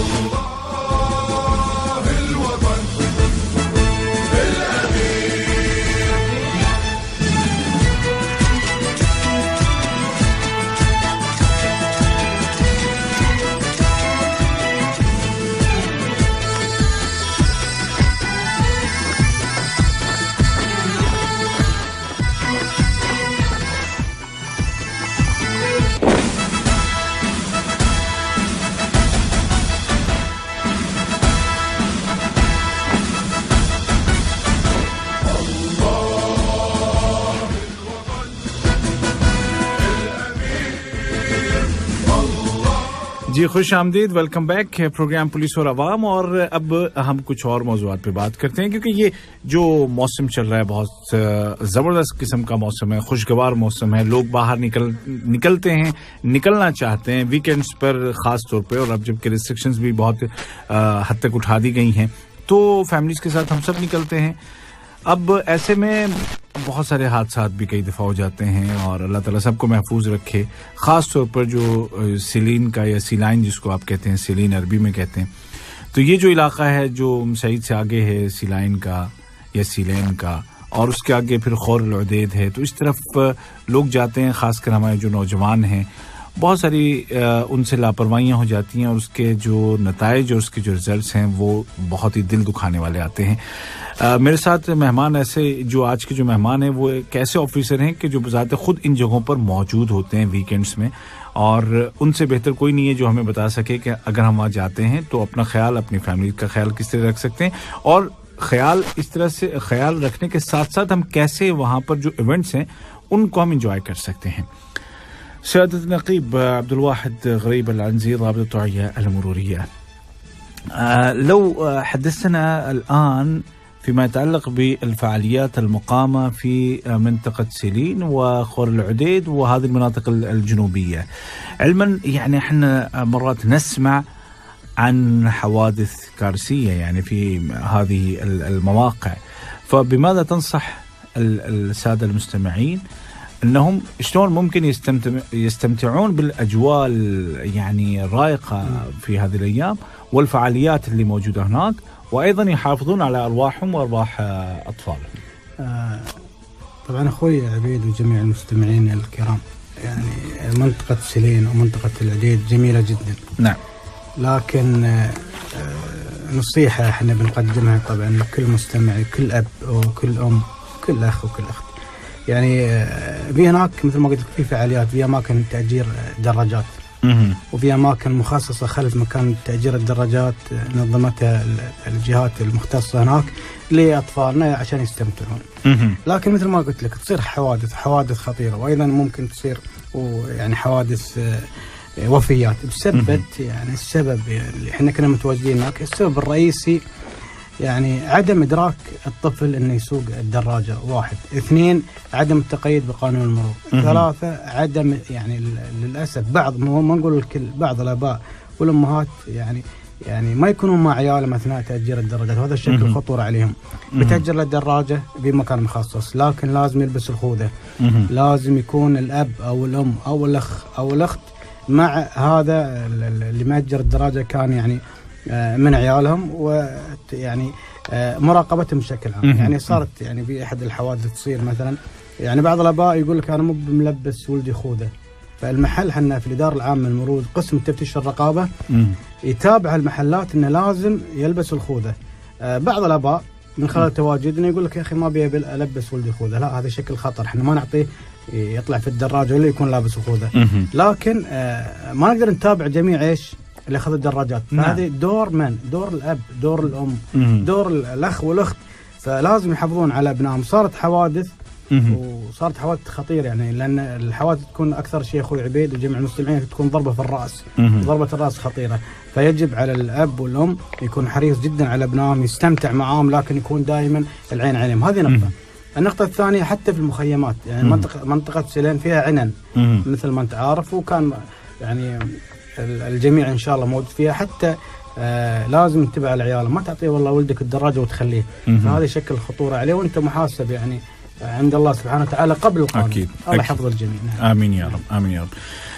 जी खुश आमदीद, वेलकम बैक, प्रोग्राम पुलिस और आवाम। और अब हम कुछ और मौज़ूआत पे बात करते हैं, क्योंकि ये जो मौसम चल रहा है बहुत ज़बरदस्त किस्म का मौसम है, खुशगवार मौसम है, लोग बाहर निकल निकलते हैं, निकलना चाहते हैं वीकेंड्स पर ख़ास तौर पे, और अब जबकि रिस्ट्रिक्शंस भी बहुत हद तक उठा दी गई हैं तो फैमिलीज़ के साथ हम सब निकलते हैं। अब ऐसे में बहुत सारे हादसात भी कई दफ़ा हो जाते हैं और अल्लाह ताला सबको महफूज रखे, ख़ास तौर पर जो सीलीन का या सीलाइन जिसको आप कहते हैं, सीलीन अरबी में कहते हैं, तो ये जो इलाका है जो सईद से आगे है सीलाइन का या सीलेन का, और उसके आगे फिर खौर अल-उदैद है, तो इस तरफ लोग जाते हैं, ख़ासकर हमारे जो नौजवान हैं, बहुत सारी उनसे लापरवाहियाँ हो जाती हैं और उसके जो नताइज और उसके जो रिजल्ट्स हैं वो बहुत ही दिल दुखाने वाले आते हैं। आ, मेरे साथ मेहमान ऐसे, जो आज के जो मेहमान हैं वो एक ऐसे ऑफिसर हैं कि जो बज़ाते खुद इन जगहों पर मौजूद होते हैं वीकेंड्स में, और उनसे बेहतर कोई नहीं है जो हमें बता सके कि अगर हम वहाँ जाते हैं तो अपना ख्याल, अपनी फैमिली का ख्याल किस तरह रख सकते हैं, और ख्याल इस तरह से ख्याल रखने के साथ साथ हम कैसे वहाँ पर जो इवेंट्स हैं उनको हम इंजॉय कर सकते हैं। سيادة النقيب عبد الواحد غريب العنزي ضابط الطاعية المرورية، لو حدثنا الآن فيما يتعلق بالفعاليات المقامة في منطقة سيلين وخور العديد وهذه المناطق الجنوبية، علما يعني احنا مرات نسمع عن حوادث كارثية يعني في هذه المواقع، فبماذا تنصح السادة المستمعين انهم شلون ممكن يستمتع يستمتعون بالاجواء يعني الرائقه في هذه الايام والفعاليات اللي موجوده هناك، وايضا يحافظون على ارواحهم وارواح اطفالهم؟ آه طبعا اخوي عبيد وجميع المستمعين الكرام، يعني منطقه سيلين ومنطقه العديد جميله جدا، نعم، لكن آه نصيحه احنا بنقدمها طبعا لكل مستمع، كل اب وكل ام، كل اخ وكل اخت، يعني في هناك مثل ما قلت في فعاليات، في اماكن تأجير دراجات، وفي اماكن مخصصه خلف مكان تأجير الدراجات نظمتها الجهات المختصه هناك لاطفالنا عشان يستمتعون. لكن مثل ما قلت لك تصير حوادث حوادث خطيره، وايضا ممكن تصير يعني حوادث وفيات بسبب يعني السبب اللي احنا كنا متواجدين هناك، السبب الرئيسي يعني عدم إدراك الطفل إنه يسوق الدراجة، واحد. اثنين، عدم التقيد بقانون المرور. ثلاثة، عدم يعني للأسف بعض، ما نقول الكل، بعض الآباء والأمهات يعني يعني ما يكونون مع عيالهم أثناء تأجير الدراجات، وهذا الشكل خطورة عليهم. بتأجر له الدراجة بمكان مخصص، لكن لازم يلبس الخوذة، لازم يكون الأب أو الأم أو الأخ أو الأخت مع هذا اللي مأجر الدراجة، كان يعني من عيالهم، ويعني مراقبتهم بشكل عام. يعني صارت يعني في احد الحوادث تصير مثلا، يعني بعض الاباء يقول لك انا مو ملبس ولدي خوذه، فالمحل حنا في الاداره العامه للمرور قسم التفتيش والرقابه يتابع المحلات انه لازم يلبس الخوذه. بعض الاباء من خلال تواجدنا يقول لك يا اخي ما ابي البس ولدي خوذه، لا هذا شكل خطر، احنا ما نعطيه يطلع في الدراجه ولا يكون لابس خوذه. لكن آه ما نقدر نتابع جميع ايش اللي اخذ الدراجات، فهذه دور من دور الاب، دور الام، دور الاخ والاخت، فلازم يحافظون على ابنائهم. صارت حوادث وصارت حوادث خطيره يعني، لان الحوادث تكون اكثر شيء اخوي عبيد وجميع المستمعين تكون ضربه في الراس، ضربه الراس خطيره، فيجب على الاب والام يكون حريص جدا على ابنائهم، يستمتع معاهم لكن يكون دائما العين عليهم. هذه نقطه. النقطه الثانيه حتى في المخيمات يعني منطقه منطقه سلين فيها عنن مثل ما انت عارف، وكان يعني الجميع ان شاء الله موجود فيها، حتى آه لازم تتبع العيال، ما تعطيه والله ولدك الدراجه وتخليه، فهذا يشكل خطوره عليه، وانت محاسب يعني عند الله سبحانه وتعالى قبل القانون. الله يحفظ الجميع. آمین یا رب، آمین یا رب.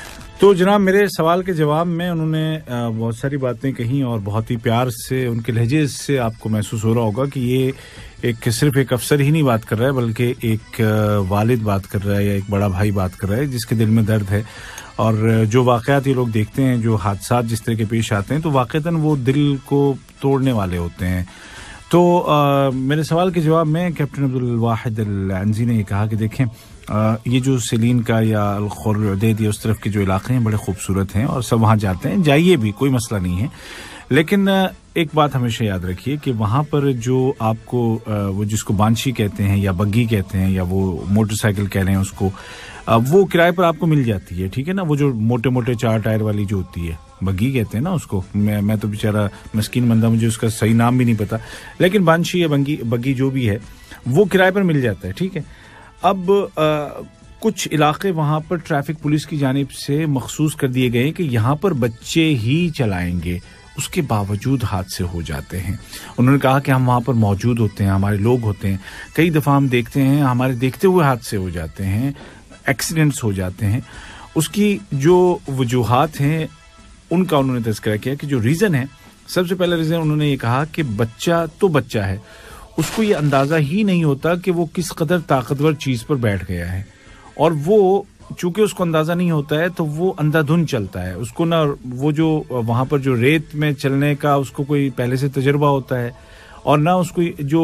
تو جناب میرے سوال کے جواب میں انہوں نے بہت ساری باتیں کہیں اور بہت ہی پیار سے ان کے لہجے سے آپ کو محسوس ہو رہا ہوگا کہ یہ ایک صرف ایک افسر ہی نہیں بات کر رہا ہے بلکہ ایک والد بات کر رہا ہے یا ایک بڑا بھائی بات کر رہا ہے جس کے دل میں درد ہے، اور جو واقعات یہ لوگ دیکھتے ہیں، جو حادثات جس طرح کے پیش آتے ہیں تو واقعتاً وہ دل کو توڑنے والے ہوتے ہیں. تو آ, میرے سوال کے جواب میں کیپٹن عبدالواحد العنزی نے یہ کہا کہ دیکھیں آ, یہ جو سیلین کا یا الخور العدید یا اس طرف کے جو علاقے ہیں بڑے خوبصورت ہیں اور سب وہاں جاتے ہیں، جائیے بھی، کوئی مسئلہ نہیں ہے، لیکن آ, ایک بات ہمیشہ یاد رکھیے کہ وہاں پر جو آپ کو آ, وہ جس کو بانشی کہتے ہیں یا بگی کہتے ہیں یا وہ موٹر سائیکل کہہ رہے ہیں اس کو، وہ کرائے پر آپ کو مل جاتی ہے، ٹھیک ہے نا، وہ جو موٹے موٹے چار ٹائر والی جو ہوتی ہے، بگی کہتے ہیں نا اس کو، میں میں تو بیچارہ مسکین بندہ، مجھے اس کا صحیح نام بھی نہیں پتا، لیکن بانشی یا بگی بگی جو بھی ہے وہ کرائے پر مل جاتا ہے، ٹھیک ہے. اب آ, کچھ علاقے وہاں پر ٹریفک پولیس کی جانب سے مخصوص کر دیے گئے کہ یہاں پر بچے ہی چلائیں گے، اس کے باوجود حادثے ہو جاتے ہیں. انہوں نے کہا کہ ہم وہاں پر موجود ہوتے ہیں، ہمارے لوگ ہوتے ہیں، کئی دفعہ ہم دیکھتے ہیں ہمارے دیکھتے ہوئے حادثے ہو جاتے ہیں، ایکسیڈنٹس ہو جاتے ہیں. اس کی جو وجوہات ہیں ان کا انہوں نے تذکرہ کیا کہ جو ریزن ہے، سب سے پہلا ریزن انہوں نے یہ کہا کہ بچہ تو بچہ ہے، اس کو یہ اندازہ ہی نہیں ہوتا کہ وہ کس قدر طاقتور چیز پر بیٹھ گیا ہے، اور وہ چونکہ اس کو اندازہ نہیں ہوتا ہے تو وہ اندھا دھند چلتا ہے. اس کو نہ وہ جو وہاں پر جو ریت میں چلنے کا اس کو کوئی پہلے سے تجربہ ہوتا ہے، اور نہ اس کو جو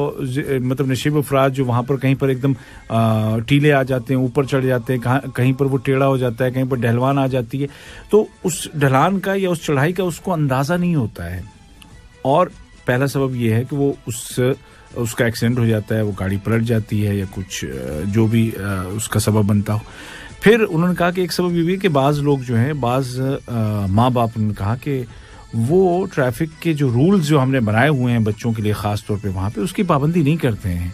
مطلب نشیب افراد جو وہاں پر کہیں پر ایک دم ٹیلے آ جاتے ہیں، اوپر چڑھ جاتے ہیں، کہیں پر وہ ٹیڑھا ہو جاتا ہے، کہیں پر ڈھلوان آ جاتی ہے، تو اس ڈھلان کا یا اس چڑھائی کا اس کو اندازہ نہیں ہوتا ہے. اور پہلا سبب یہ ہے کہ وہ اس اس کا ایکسیڈنٹ ہو جاتا ہے، وہ گاڑی پلٹ جاتی ہے یا کچھ جو بھی اس کا سبب بنتا ہو. پھر انہوں نے کہا کہ ایک سبب یہ بھی ہے کہ بعض لوگ جو ہیں، بعض ماں باپ، انہوں نے کہا کہ وہ ٹریفک کے جو رولز جو ہم نے بنائے ہوئے ہیں بچوں کے لیے خاص طور پہ وہاں پہ، اس کی پابندی نہیں کرتے ہیں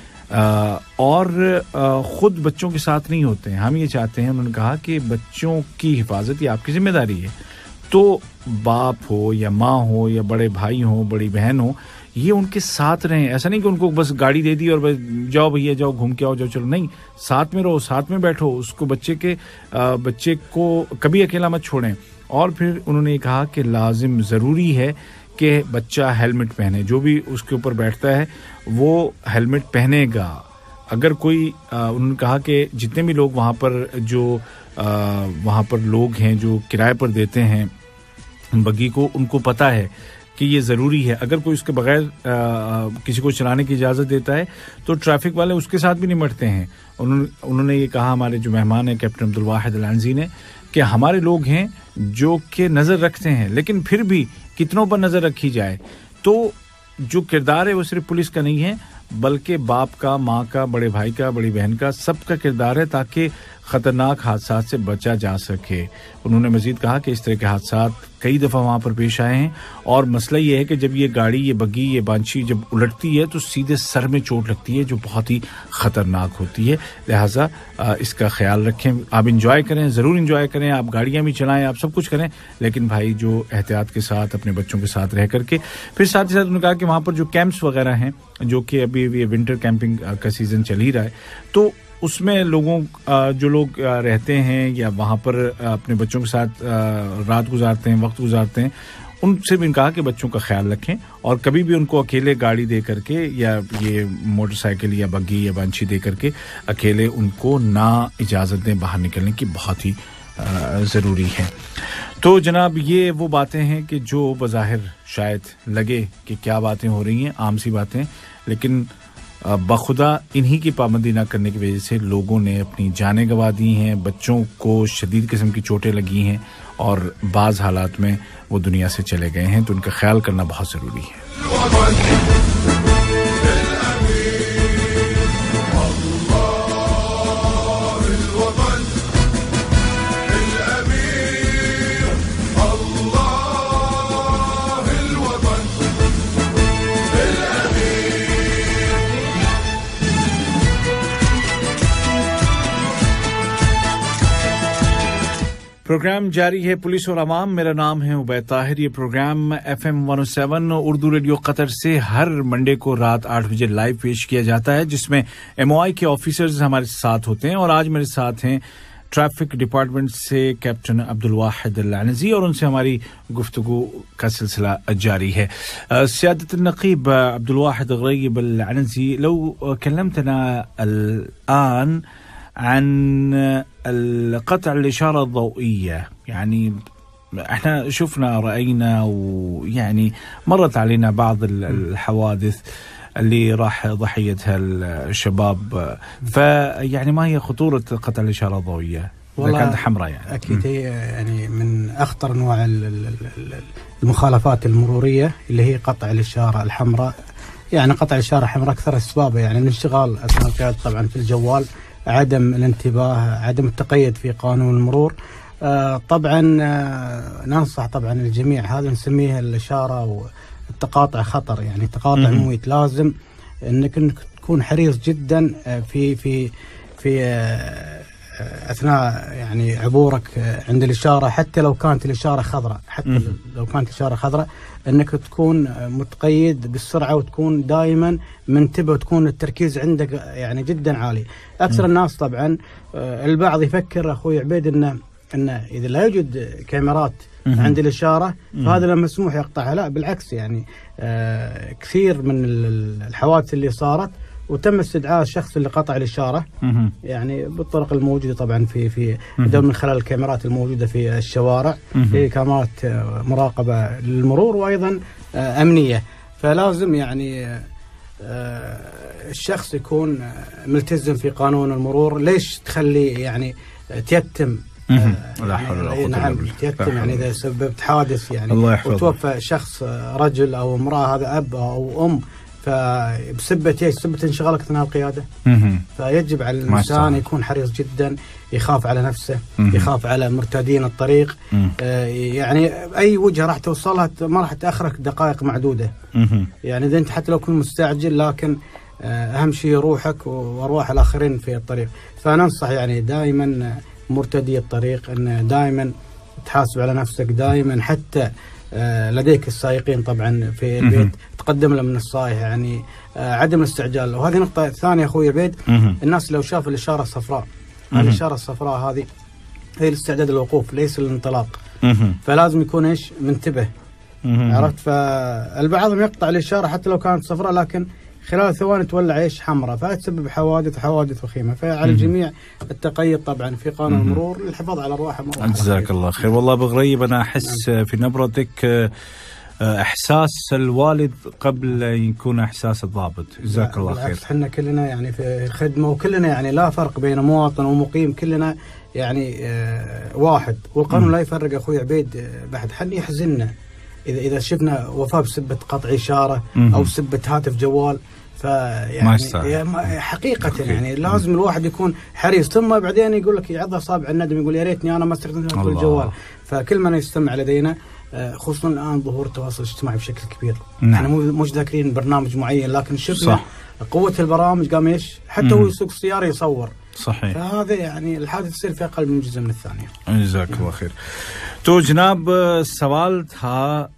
اور خود بچوں کے ساتھ نہیں ہوتے ہیں. ہم یہ چاہتے ہیں، انہوں نے کہا کہ بچوں کی حفاظت یہ آپ کی ذمہ داری ہے، تو باپ ہو یا ماں ہو یا بڑے بھائی ہوں، بڑی بہن ہو، یہ ان کے ساتھ رہیں. ایسا نہیں کہ ان کو بس گاڑی دے دی اور بس جاؤ بھیا جاؤ گھوم کے آؤ جاؤ، چلو، نہیں، ساتھ میں رہو، ساتھ میں بیٹھو، اس کو بچے کے بچے کو کبھی اکیلا مت چھوڑیں. اور پھر انہوں نے کہا کہ لازم ضروری ہے کہ بچہ ہیلمٹ پہنے، جو بھی اس کے اوپر بیٹھتا ہے وہ ہیلمٹ پہنے گا. اگر کوئی انہوں نے کہا کہ جتنے بھی لوگ وہاں پر جو وہاں پر لوگ ہیں جو کرائے پر دیتے ہیں بگی کو، ان کو پتہ ہے کہ یہ ضروری ہے. اگر کوئی اس کے بغیر کسی کو چلانے کی اجازت دیتا ہے تو ٹریفک والے اس کے ساتھ بھی نمٹتے ہیں. انہوں نے یہ کہا، ہمارے جو مہمان ہیں کیپٹن عبدالواحد العنزی نے، کہ ہمارے لوگ ہیں جو کہ نظر رکھتے ہیں، لیکن پھر بھی کتنوں پر نظر رکھی جائے تو جو کردار ہے وہ صرف پولیس کا نہیں ہے بلکہ باپ کا، ماں کا، بڑے بھائی کا، بڑی بہن کا، سب کا کردار ہے تاکہ خطرناک حادثات سے بچا جا سکے. انہوں نے مزید کہا کہ اس طرح کے حادثات کئی دفعہ وہاں پر پیش آئے ہیں، اور مسئلہ یہ ہے کہ جب یہ گاڑی، یہ بگی، یہ بانچی جب الٹتی ہے تو سیدھے سر میں چوٹ لگتی ہے جو بہت ہی خطرناک ہوتی ہے. لہٰذا اس کا خیال رکھیں. آپ انجوائے کریں، ضرور انجوائے کریں، آپ گاڑیاں بھی چلائیں، آپ سب کچھ کریں، لیکن بھائی جو احتیاط کے ساتھ اپنے بچوں کے ساتھ رہ کر کے. پھر ساتھ ہی ساتھ انہوں نے کہا کہ وہاں پر جو کیمپس وغیرہ ہیں، جو کہ ابھی یہ ونٹر کیمپنگ کا سیزن چل ہی رہا ہے، تو اس میں لوگوں جو لوگ رہتے ہیں یا وہاں پر اپنے بچوں کے ساتھ رات گزارتے ہیں، وقت گزارتے ہیں، ان سے بھی کہا کہ بچوں کا خیال رکھیں اور کبھی بھی ان کو اکیلے گاڑی دے کر کے یا یہ موٹر سائیکل یا بگی یا بانچی دے کر کے اکیلے ان کو نہ اجازت دیں باہر نکلنے کی، بہت ہی ضروری ہے. تو جناب یہ وہ باتیں ہیں کہ جو بظاہر شاید لگے کہ کیا باتیں ہو رہی ہیں، عام سی باتیں، لیکن بخدا انہی کی پابندی نہ کرنے کی وجہ سے لوگوں نے اپنی جانیں گنوا دی ہیں, بچوں کو شدید قسم کی چوٹیں لگی ہیں اور بعض حالات میں وہ دنیا سے چلے گئے ہیں, تو ان کا خیال کرنا بہت ضروری ہے. پروگرام جاری ہے پولیس اور عوام. میرا نام ہے عبید طاہر. یہ پروگرام ایف ایم ایک سو سات اردو ریڈیو قطر سے ہر منڈے کو رات آٹھ بجے لائیو پیش کیا جاتا ہے, جس میں ایم او آئی کے آفیسرز ہمارے ساتھ ہوتے ہیں. اور آج میرے ساتھ ہیں ٹریفک ڈپارٹمنٹ سے کیپٹن عبدالواحد العنزی, اور ان سے ہماری گفتگو کا سلسلہ جاری ہے. سیادة النقيب عبدالواحد الغريب العنزي, لو كلمتنا الآن عن القطع الإشارة الضوئية, يعني احنا شفنا رأينا ويعني مرت علينا بعض الحوادث اللي راح ضحيتها الشباب, فيعني ما هي خطورة قطع الإشارة الضوئية إذا كانت حمراء؟ يعني أكيد هي يعني من أخطر أنواع المخالفات المرورية اللي هي قطع الإشارة الحمراء. يعني قطع الإشارة الحمراء أكثر أسبابه يعني الانشغال أثناء القيادة طبعا في الجوال, عدم الانتباه, عدم التقيد في قانون المرور. آه طبعا آه ننصح طبعا الجميع, هذا نسميها الإشارة والتقاطع خطر, يعني تقاطع مميت. لازم انك انك تكون حريص جدا في في في آه اثناء يعني عبورك عند الإشارة, حتى لو كانت الإشارة خضراء, حتى لو كانت الإشارة خضراء انك تكون متقيد بالسرعة وتكون دائما منتبه وتكون التركيز عندك يعني جدا عالي. اكثر الناس طبعا البعض يفكر اخوي عبيد انه انه اذا لا يوجد كاميرات عند الإشارة فهذا لا مسموح يقطعها. لا بالعكس, يعني كثير من الحوادث اللي صارت وتم استدعاء الشخص اللي قطع الإشارة يعني بالطرق الموجودة طبعا في في من خلال الكاميرات الموجودة في الشوارع, في كاميرات مراقبة للمرور وأيضا أمنية. فلازم يعني الشخص يكون ملتزم في قانون المرور. ليش تخلي يعني تيتم لا حول ولا قوة نعم تيتم يعني إذا سببت حادث يعني وتوفى شخص رجل أو امرأة, هذا أب أو أم, فبسبة ايش؟ بسبة انشغالك اثناء القيادة. فيجب على الانسان يكون حريص جدا, يخاف على نفسه, يخاف على مرتادين الطريق. آه يعني اي وجهة راح توصلها ما راح تاخرك دقائق معدودة. يعني اذا انت حتى لو كنت مستعجل, لكن آه اهم شيء روحك وارواح الاخرين في الطريق. فننصح يعني دائما مرتدي الطريق ان دائما تحاسب على نفسك دائما, حتى آه لديك السائقين طبعا في البيت تقدم له من الصايح, يعني آه عدم الاستعجال. وهذه نقطة ثانية أخوي عبيد, الناس لو شاف الإشارة الصفراء, الإشارة الصفراء هذه هي الاستعداد للوقوف ليس الانطلاق, فلازم يكون إيش منتبه. عرفت؟ فالبعض يقطع الإشارة حتى لو كانت صفراء, لكن خلال ثواني تولع إيش حمراء, فتسبب حوادث حوادث وخيمة. فعلى الجميع التقيد طبعا في قانون المرور للحفاظ على أرواح المرور. جزاك الله خير. والله بغريب أنا أحس في نبرتك إحساس الوالد قبل يكون إحساس الضابط. جزاك الله خير. احنا كلنا يعني في الخدمة, وكلنا يعني لا فرق بين مواطن ومقيم, كلنا يعني آه واحد, والقانون م. لا يفرق أخوي عبيد بحد. حن يحزننا إذا إذا شفنا وفاة بسبة قطع إشارة م. أو بسبة هاتف جوال, فيعني حقيقة يعني لازم الواحد يكون حريص. ثم بعدين يقول لك يعض أصابع الندم, يقول يا ريتني أنا ما استخدمت الجوال. فكل من يستمع لدينا, خصوصا الآن ظهور التواصل الاجتماعي بشكل كبير. نعم. احنا مش ذاكرين برنامج معين, لكن شفنا صح. قوة البرامج قام ايش حتى هو يسوق السيارة يصور. صحيح. فهذا يعني الحادث يصير في أقل من جزء من الثانية. جزاك الله خير. تو جناب سوال تھا,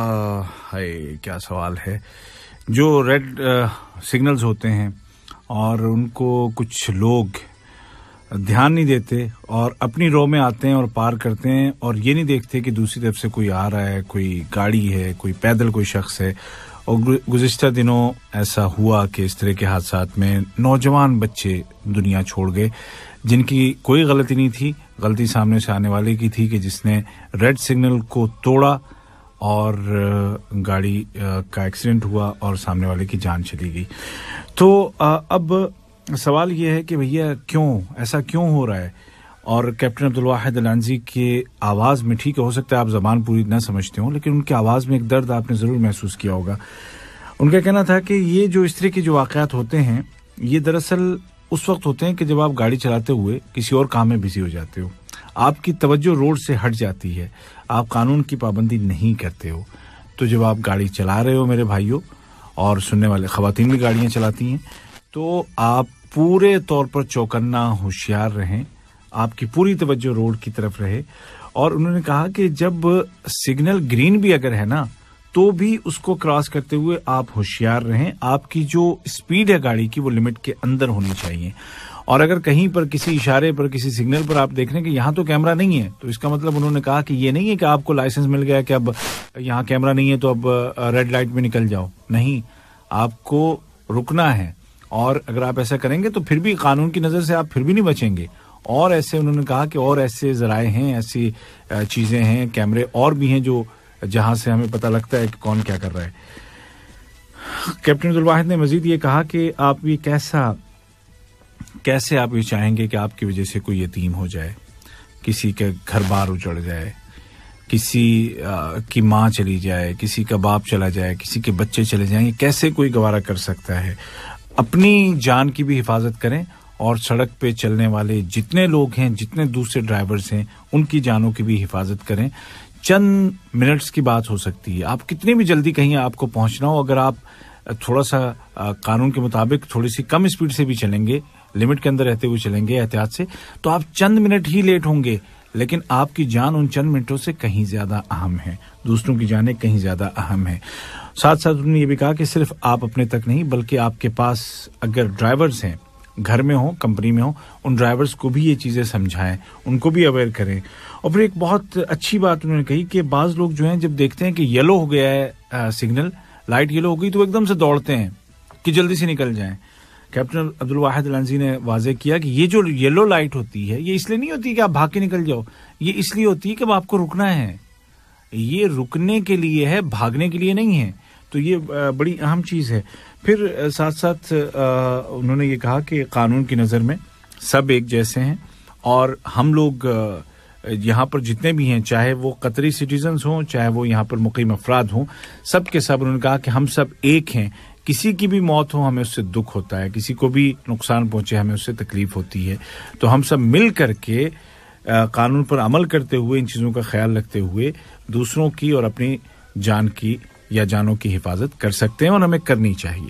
ہے کیا سوال ہے, جو ریڈ سگنلز ہوتے ہیں اور ان کو کچھ لوگ دھیان نہیں دیتے اور اپنی رو میں آتے ہیں اور پار کرتے ہیں, اور یہ نہیں دیکھتے کہ دوسری طرف سے کوئی آ رہا ہے, کوئی گاڑی ہے, کوئی پیدل کوئی شخص ہے. اور گزشتہ دنوں ایسا ہوا کہ اس طرح کے حادثات میں نوجوان بچے دنیا چھوڑ گئے, جن کی کوئی غلطی نہیں تھی. غلطی سامنے سے آنے والے کی تھی کہ جس نے ریڈ سگنل کو توڑا اور گاڑی کا ایکسیڈنٹ ہوا اور سامنے والے کی جان چلی گئی. تو اب سوال یہ ہے کہ بھیا کیوں ایسا کیوں ہو رہا ہے؟ اور کیپٹن عبدالواحد العنزی کی آواز میں، ٹھیک ہے ہو سکتا ہے آپ زبان پوری نہ سمجھتے ہوں، لیکن ان کی آواز میں ایک درد آپ نے ضرور محسوس کیا ہوگا. ان کا کہنا تھا کہ یہ جو اس طرح کے جو واقعات ہوتے ہیں یہ دراصل اس وقت ہوتے ہیں کہ جب آپ گاڑی چلاتے ہوئے کسی اور کام میں بزی ہو جاتے ہو، آپ کی توجہ روڈ سے ہٹ جاتی ہے، آپ قانون کی پابندی نہیں کرتے ہو. تو جب آپ گاڑی چلا رہے ہو میرے بھائیوں، اور سننے والے خواتین بھی گاڑیاں چلاتی ہیں، تو آپ پورے طور پر چوکنا ہوشیار رہیں، آپ کی پوری توجہ روڈ کی طرف رہے. اور انہوں نے کہا کہ جب سگنل گرین بھی اگر ہے نا تو بھی اس کو کراس کرتے ہوئے آپ ہوشیار رہیں، آپ کی جو سپیڈ ہے گاڑی کی وہ لمٹ کے اندر ہونی چاہیے. اور اگر کہیں پر کسی اشارے پر کسی سگنل پر آپ دیکھ رہے ہیں کہ یہاں تو کیمرہ نہیں ہے، تو اس کا مطلب انہوں نے کہا کہ یہ نہیں ہے کہ آپ کو لائسنس مل گیا کہ اب یہاں کیمرہ نہیں ہے تو اب ریڈ لائٹ میں نکل جاؤ. نہیں، آپ کو رکنا ہے، اور اگر آپ ایسا کریں گے تو پھر بھی قانون کی نظر سے آپ پھر بھی نہیں بچیں گے. اور ایسے انہوں نے کہا کہ اور ایسے ذرائع ہیں، ایسی چیزیں ہیں، کیمرے اور بھی ہیں جو جہاں سے ہمیں پتہ لگتا ہے کہ کون کیا کر رہا ہے. کیپٹن عبدالواحد نے مزید یہ کہا کہ آپ یہ کیسا کیسے آپ یہ چاہیں گے کہ آپ کی وجہ سے کوئی یتیم ہو جائے، کسی کے گھر بار اجڑ جائے، کسی کی ماں چلی جائے، کسی کا باپ چلا جائے، کسی کے بچے چلے جائیں. یہ کیسے کوئی گوارا کر سکتا ہے؟ اپنی جان کی بھی حفاظت کریں، اور سڑک پہ چلنے والے جتنے لوگ ہیں، جتنے دوسرے ڈرائیورز ہیں، ان کی جانوں کی بھی حفاظت کریں. چند منٹس کی بات ہو سکتی ہے، آپ کتنی بھی جلدی کہیں آپ کو پہنچنا ہو، اگر آپ تھوڑا سا قانون کے مطابق تھوڑی سی کم اسپیڈ سے بھی چلیں گے، لمٹ کے اندر رہتے ہوئے چلیں گے احتیاط سے، تو آپ چند منٹ ہی لیٹ ہوں گے، لیکن آپ کی جان ان چند منٹوں سے کہیں زیادہ اہم ہے، دوسروں کی جانیں کہیں زیادہ اہم ہے. ساتھ ساتھ انہوں نے یہ بھی کہا کہ صرف آپ اپنے تک نہیں بلکہ آپ کے پاس اگر ڈرائیورز ہیں، گھر میں ہوں، کمپنی میں ہوں، ان ڈرائیورز کو بھی یہ چیزیں سمجھائیں، ان کو بھی اویئر کریں. اور پھر ایک بہت اچھی بات انہوں نے کہی کہ بعض لوگ جو ہیں جب دیکھتے ہیں کہ یلو ہو گیا ہے سگنل، لائٹ یلو ہو گئی، تو ایک دم سے دوڑتے ہیں کہ جلدی سے نکل جائیں. کیپٹن عبدالواحد العنزی نے واضح کیا کہ یہ جو یلو لائٹ ہوتی ہے یہ اس لیے نہیں ہوتی کہ آپ بھاگ کے نکل جاؤ، یہ اس لیے ہوتی ہے کہ آپ کو رکنا ہے، یہ رکنے کے لیے ہے، بھاگنے کے لیے نہیں ہے. تو یہ بڑی اہم چیز ہے. پھر ساتھ ساتھ انہوں نے یہ کہا کہ قانون کی نظر میں سب ایک جیسے ہیں، اور ہم لوگ یہاں پر جتنے بھی ہیں، چاہے وہ قطری سٹیزنز ہوں، چاہے وہ یہاں پر مقیم افراد ہوں، سب کے سب انہوں نے کہا کہ ہم سب ایک ہیں. کسی کی بھی موت ہو ہمیں اس سے دکھ ہوتا ہے، کسی کو بھی نقصان پہنچے ہمیں اس سے تکلیف ہوتی ہے. تو ہم سب مل کر کے قانون پر عمل کرتے ہوئے، ان چیزوں کا خیال رکھتے ہوئے دوسروں کی اور اپنی جان کی یا جانوں کی حفاظت کر سکتے ہیں، اور ہمیں کرنی چاہیے.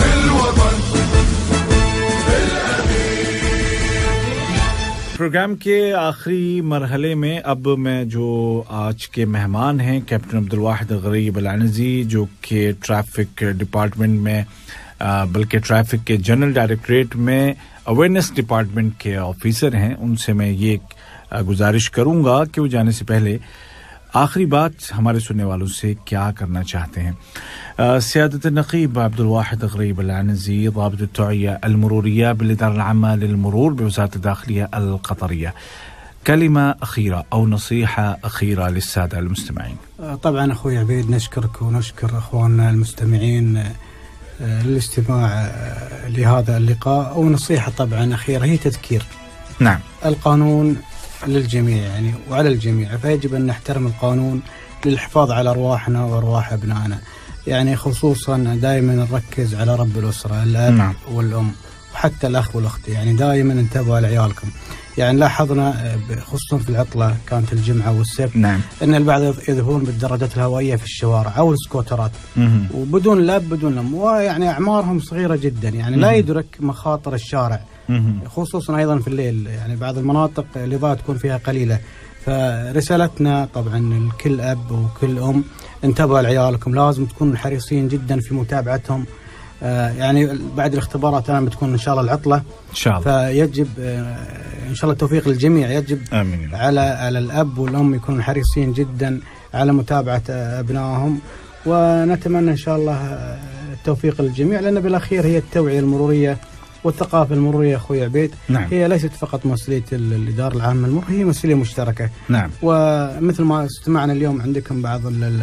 پروگرام کے آخری مرحلے میں اب میں جو آج کے مہمان ہیں کیپٹن عبدالواحد غریب العنزی، جو کہ ٹریفک ڈپارٹمنٹ میں بلکہ ٹریفک کے جنرل ڈائریکٹریٹ میں اویئرنیس ڈپارٹمنٹ کے آفیسر ہیں، ان سے میں یہ گزارش کروں گا کہ وہ جانے سے پہلے آخری بات ہمارے سننے والوں سے کیا کرنا چاہتے ہیں. سیادة النقيب عبد الواحد غريب العنزي، ضابط التوعية المرورية بالإدارة العامة للمرور بوزارة الداخلية القطرية، كلمة أخيرة أو نصيحة أخيرة للسادة المستمعين. طبعا أخوي عبيد، نشكرك ونشكر أخواننا المستمعين للاستماع لهذا اللقاء. ونصيحة طبعا أخيرة هي تذكير. نعم. القانون للجميع يعني وعلى الجميع، فيجب أن نحترم القانون للحفاظ على أرواحنا وأرواح أبنائنا. يعني خصوصا دائما نركز على رب الأسرة، الأب نعم. والأم وحتى الأخ والأخت، يعني دائما انتبهوا لعيالكم. يعني لاحظنا خصوصا في العطلة كانت الجمعة والسبت نعم. أن البعض يذهبون بالدراجات الهوائية في الشوارع أو السكوترات مم. وبدون الأب بدون الأم، ويعني أعمارهم صغيرة جدا، يعني مم. لا يدرك مخاطر الشارع مم. خصوصا أيضا في الليل، يعني بعض المناطق الإضاءة تكون فيها قليلة. فرسالتنا طبعا لكل أب وكل أم، انتبهوا لعيالكم، لازم تكونوا حريصين جدا في متابعتهم. آه يعني بعد الاختبارات الآن بتكون إن شاء الله العطلة إن شاء الله، فيجب آه إن شاء الله التوفيق للجميع. يجب آمين. على على الأب والأم يكونوا حريصين جدا على متابعة أبنائهم، ونتمنى إن شاء الله التوفيق للجميع، لأن بالأخير هي التوعية المرورية والثقافة المرورية أخوي عبيد نعم. هي ليست فقط مسؤولية الإدارة العامة للمرور، هي مسؤولية مشتركة. نعم. ومثل ما استمعنا اليوم عندكم بعض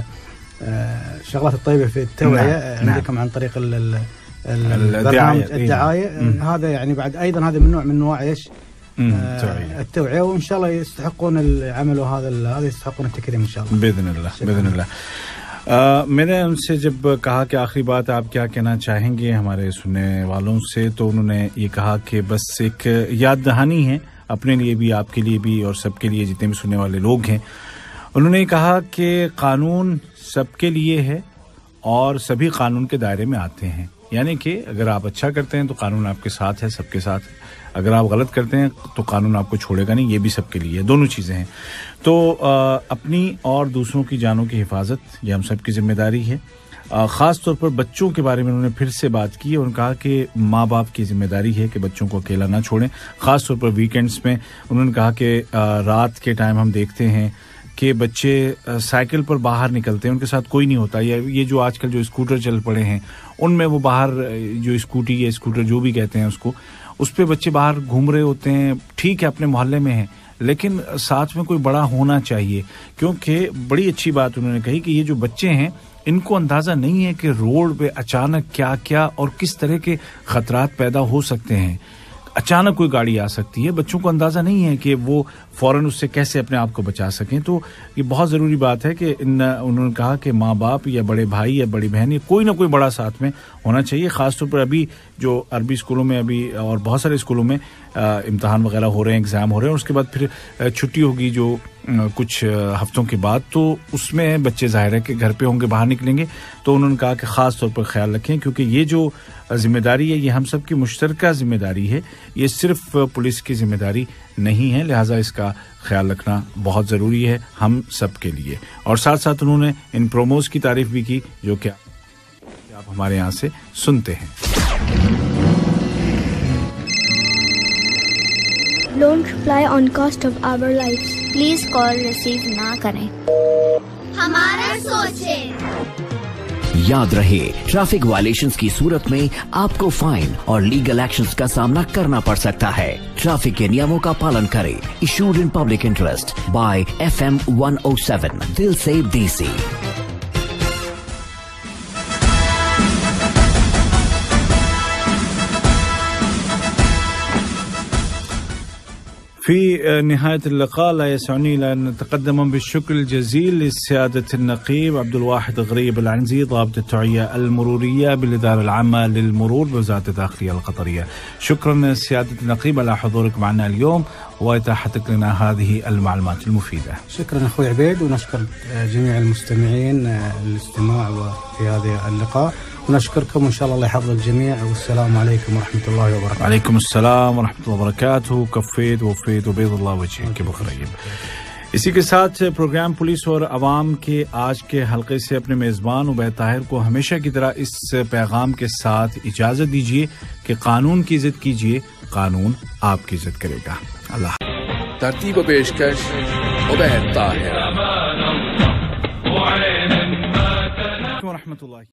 الشغلات الطيبة في التوعية. نعم. عندكم نعم. عن طريق البرنامج الدعاية، هذا يعني بعد أيضا هذا من نوع من أنواع إيش آه التوعية، وإن شاء الله يستحقون العمل، وهذا هذا يستحقون التكريم إن شاء الله بإذن الله بإذن الله. میں نے ان سے جب کہا کہ آخری بات آپ کیا کہنا چاہیں گے ہمارے سننے والوں سے، تو انہوں نے یہ کہا کہ بس ایک یاد دہانی ہے اپنے لیے بھی، آپ کے لیے بھی، اور سب کے لیے جتنے بھی سننے والے لوگ ہیں. انہوں نے کہا کہ قانون سب کے لیے ہے اور سبھی قانون کے دائرے میں آتے ہیں، یعنی کہ اگر آپ اچھا کرتے ہیں تو قانون آپ کے ساتھ ہے، سب کے ساتھ ہے، اگر آپ غلط کرتے ہیں تو قانون آپ کو چھوڑے گا نہیں، یہ بھی سب کے لیے، دونوں چیزیں ہیں. تو اپنی اور دوسروں کی جانوں کی حفاظت یہ ہم سب کی ذمہ داری ہے. خاص طور پر بچوں کے بارے میں انہوں نے پھر سے بات کی، اور کہا کہ ماں باپ کی ذمہ داری ہے کہ بچوں کو اکیلا نہ چھوڑیں، خاص طور پر ویکینڈز میں. انہوں نے کہا کہ رات کے ٹائم ہم دیکھتے ہیں کہ بچے سائیکل پر باہر نکلتے ہیں، ان کے ساتھ کوئی نہیں ہوتا، یا یہ جو آج کل جو اسکوٹر چل پڑے ہیں ان میں وہ باہر جو اسکوٹی یا اسکوٹر جو بھی کہتے ہیں اس کو، اس پہ بچے باہر گھوم رہے ہوتے ہیں. ٹھیک ہے اپنے محلے میں ہیں، لیکن ساتھ میں کوئی بڑا ہونا چاہیے، کیونکہ بڑی اچھی بات انہوں نے کہی کہ یہ جو بچے ہیں ان کو اندازہ نہیں ہے کہ روڈ پہ اچانک کیا کیا اور کس طرح کے خطرات پیدا ہو سکتے ہیں. اچانک کوئی گاڑی آ سکتی ہے، بچوں کو اندازہ نہیں ہے کہ وہ فوراً اس سے کیسے اپنے آپ کو بچا سکیں. تو یہ بہت ضروری بات ہے کہ ان انہوں نے کہا کہ ماں باپ یا بڑے بھائی یا بڑی بہن یا کوئی نہ کوئی بڑا ساتھ میں ہونا چاہیے. خاص طور پر ابھی جو عربی اسکولوں میں ابھی اور بہت سارے اسکولوں میں امتحان وغیرہ ہو رہے ہیں، ایگزام ہو رہے ہیں، اور اس کے بعد پھر چھٹی ہوگی جو کچھ ہفتوں کے بعد، تو اس میں بچے ظاہر ہے کہ گھر پہ ہوں گے، باہر نکلیں گے. تو انہوں نے کہا کہ خاص طور پر خیال رکھیں، کیونکہ یہ جو ذمہ داری ہے یہ ہم سب کی مشترکہ ذمہ داری ہے، یہ صرف پولیس کی ذمہ داری نہیں ہے، لہٰذا اس کا خیال رکھنا بہت ضروری ہے ہم سب کے لیے. اور ساتھ ساتھ انہوں نے ان پروموز کی تعریف بھی کی جو کہ آپ ہمارے یہاں سے سنتے ہیں. Don't rely on cost of our lives. Please call receive نہ کریں. ہمارا سوچیں. یاد رہے ٹریفک وائلیشنز کی صورت میں آپ کو فائن اور لیگل ایکشنز کا سامنا کرنا پڑ سکتا ہے. ٹریفک کے نیاموں کا پالن کریں. Issued in public interest by FM one o او سیون دل سے ڈی سی. في نهاية اللقاء لا يسعني إلا أن نتقدم بالشكر الجزيل لسيادة النقيب عبد الواحد غريب العنزي ضابط التوعية المرورية بالإدارة العامة للمرور بوزارة الداخلية القطرية. شكرا سيادة النقيب على حضورك معنا اليوم وإتاحتك لنا هذه المعلومات المفيدة. شكرا أخوي عبيد، ونشكر جميع المستمعين للاستماع في هذا اللقاء، ونشكركم وإن شاء الله الله يحفظ الجميع، والسلام عليكم ورحمة الله وبركاته. عليكم السلام ورحمة الله وبركاته. كفيت ووفيت وبيض الله وجهك بخير. اسی کے ساتھ پروگرام پولیس اور عوام کے آج کے حلقے سے اپنے میزبان عبید طاہر کو ہمیشہ کی طرح اس پیغام کے ساتھ اجازت دیجیے کہ قانون کی عزت کیجیے، قانون آپ کی عزت کرے گا. اللہ ترتیب و پیشکش عبید طاہر. ورحمۃ اللہ.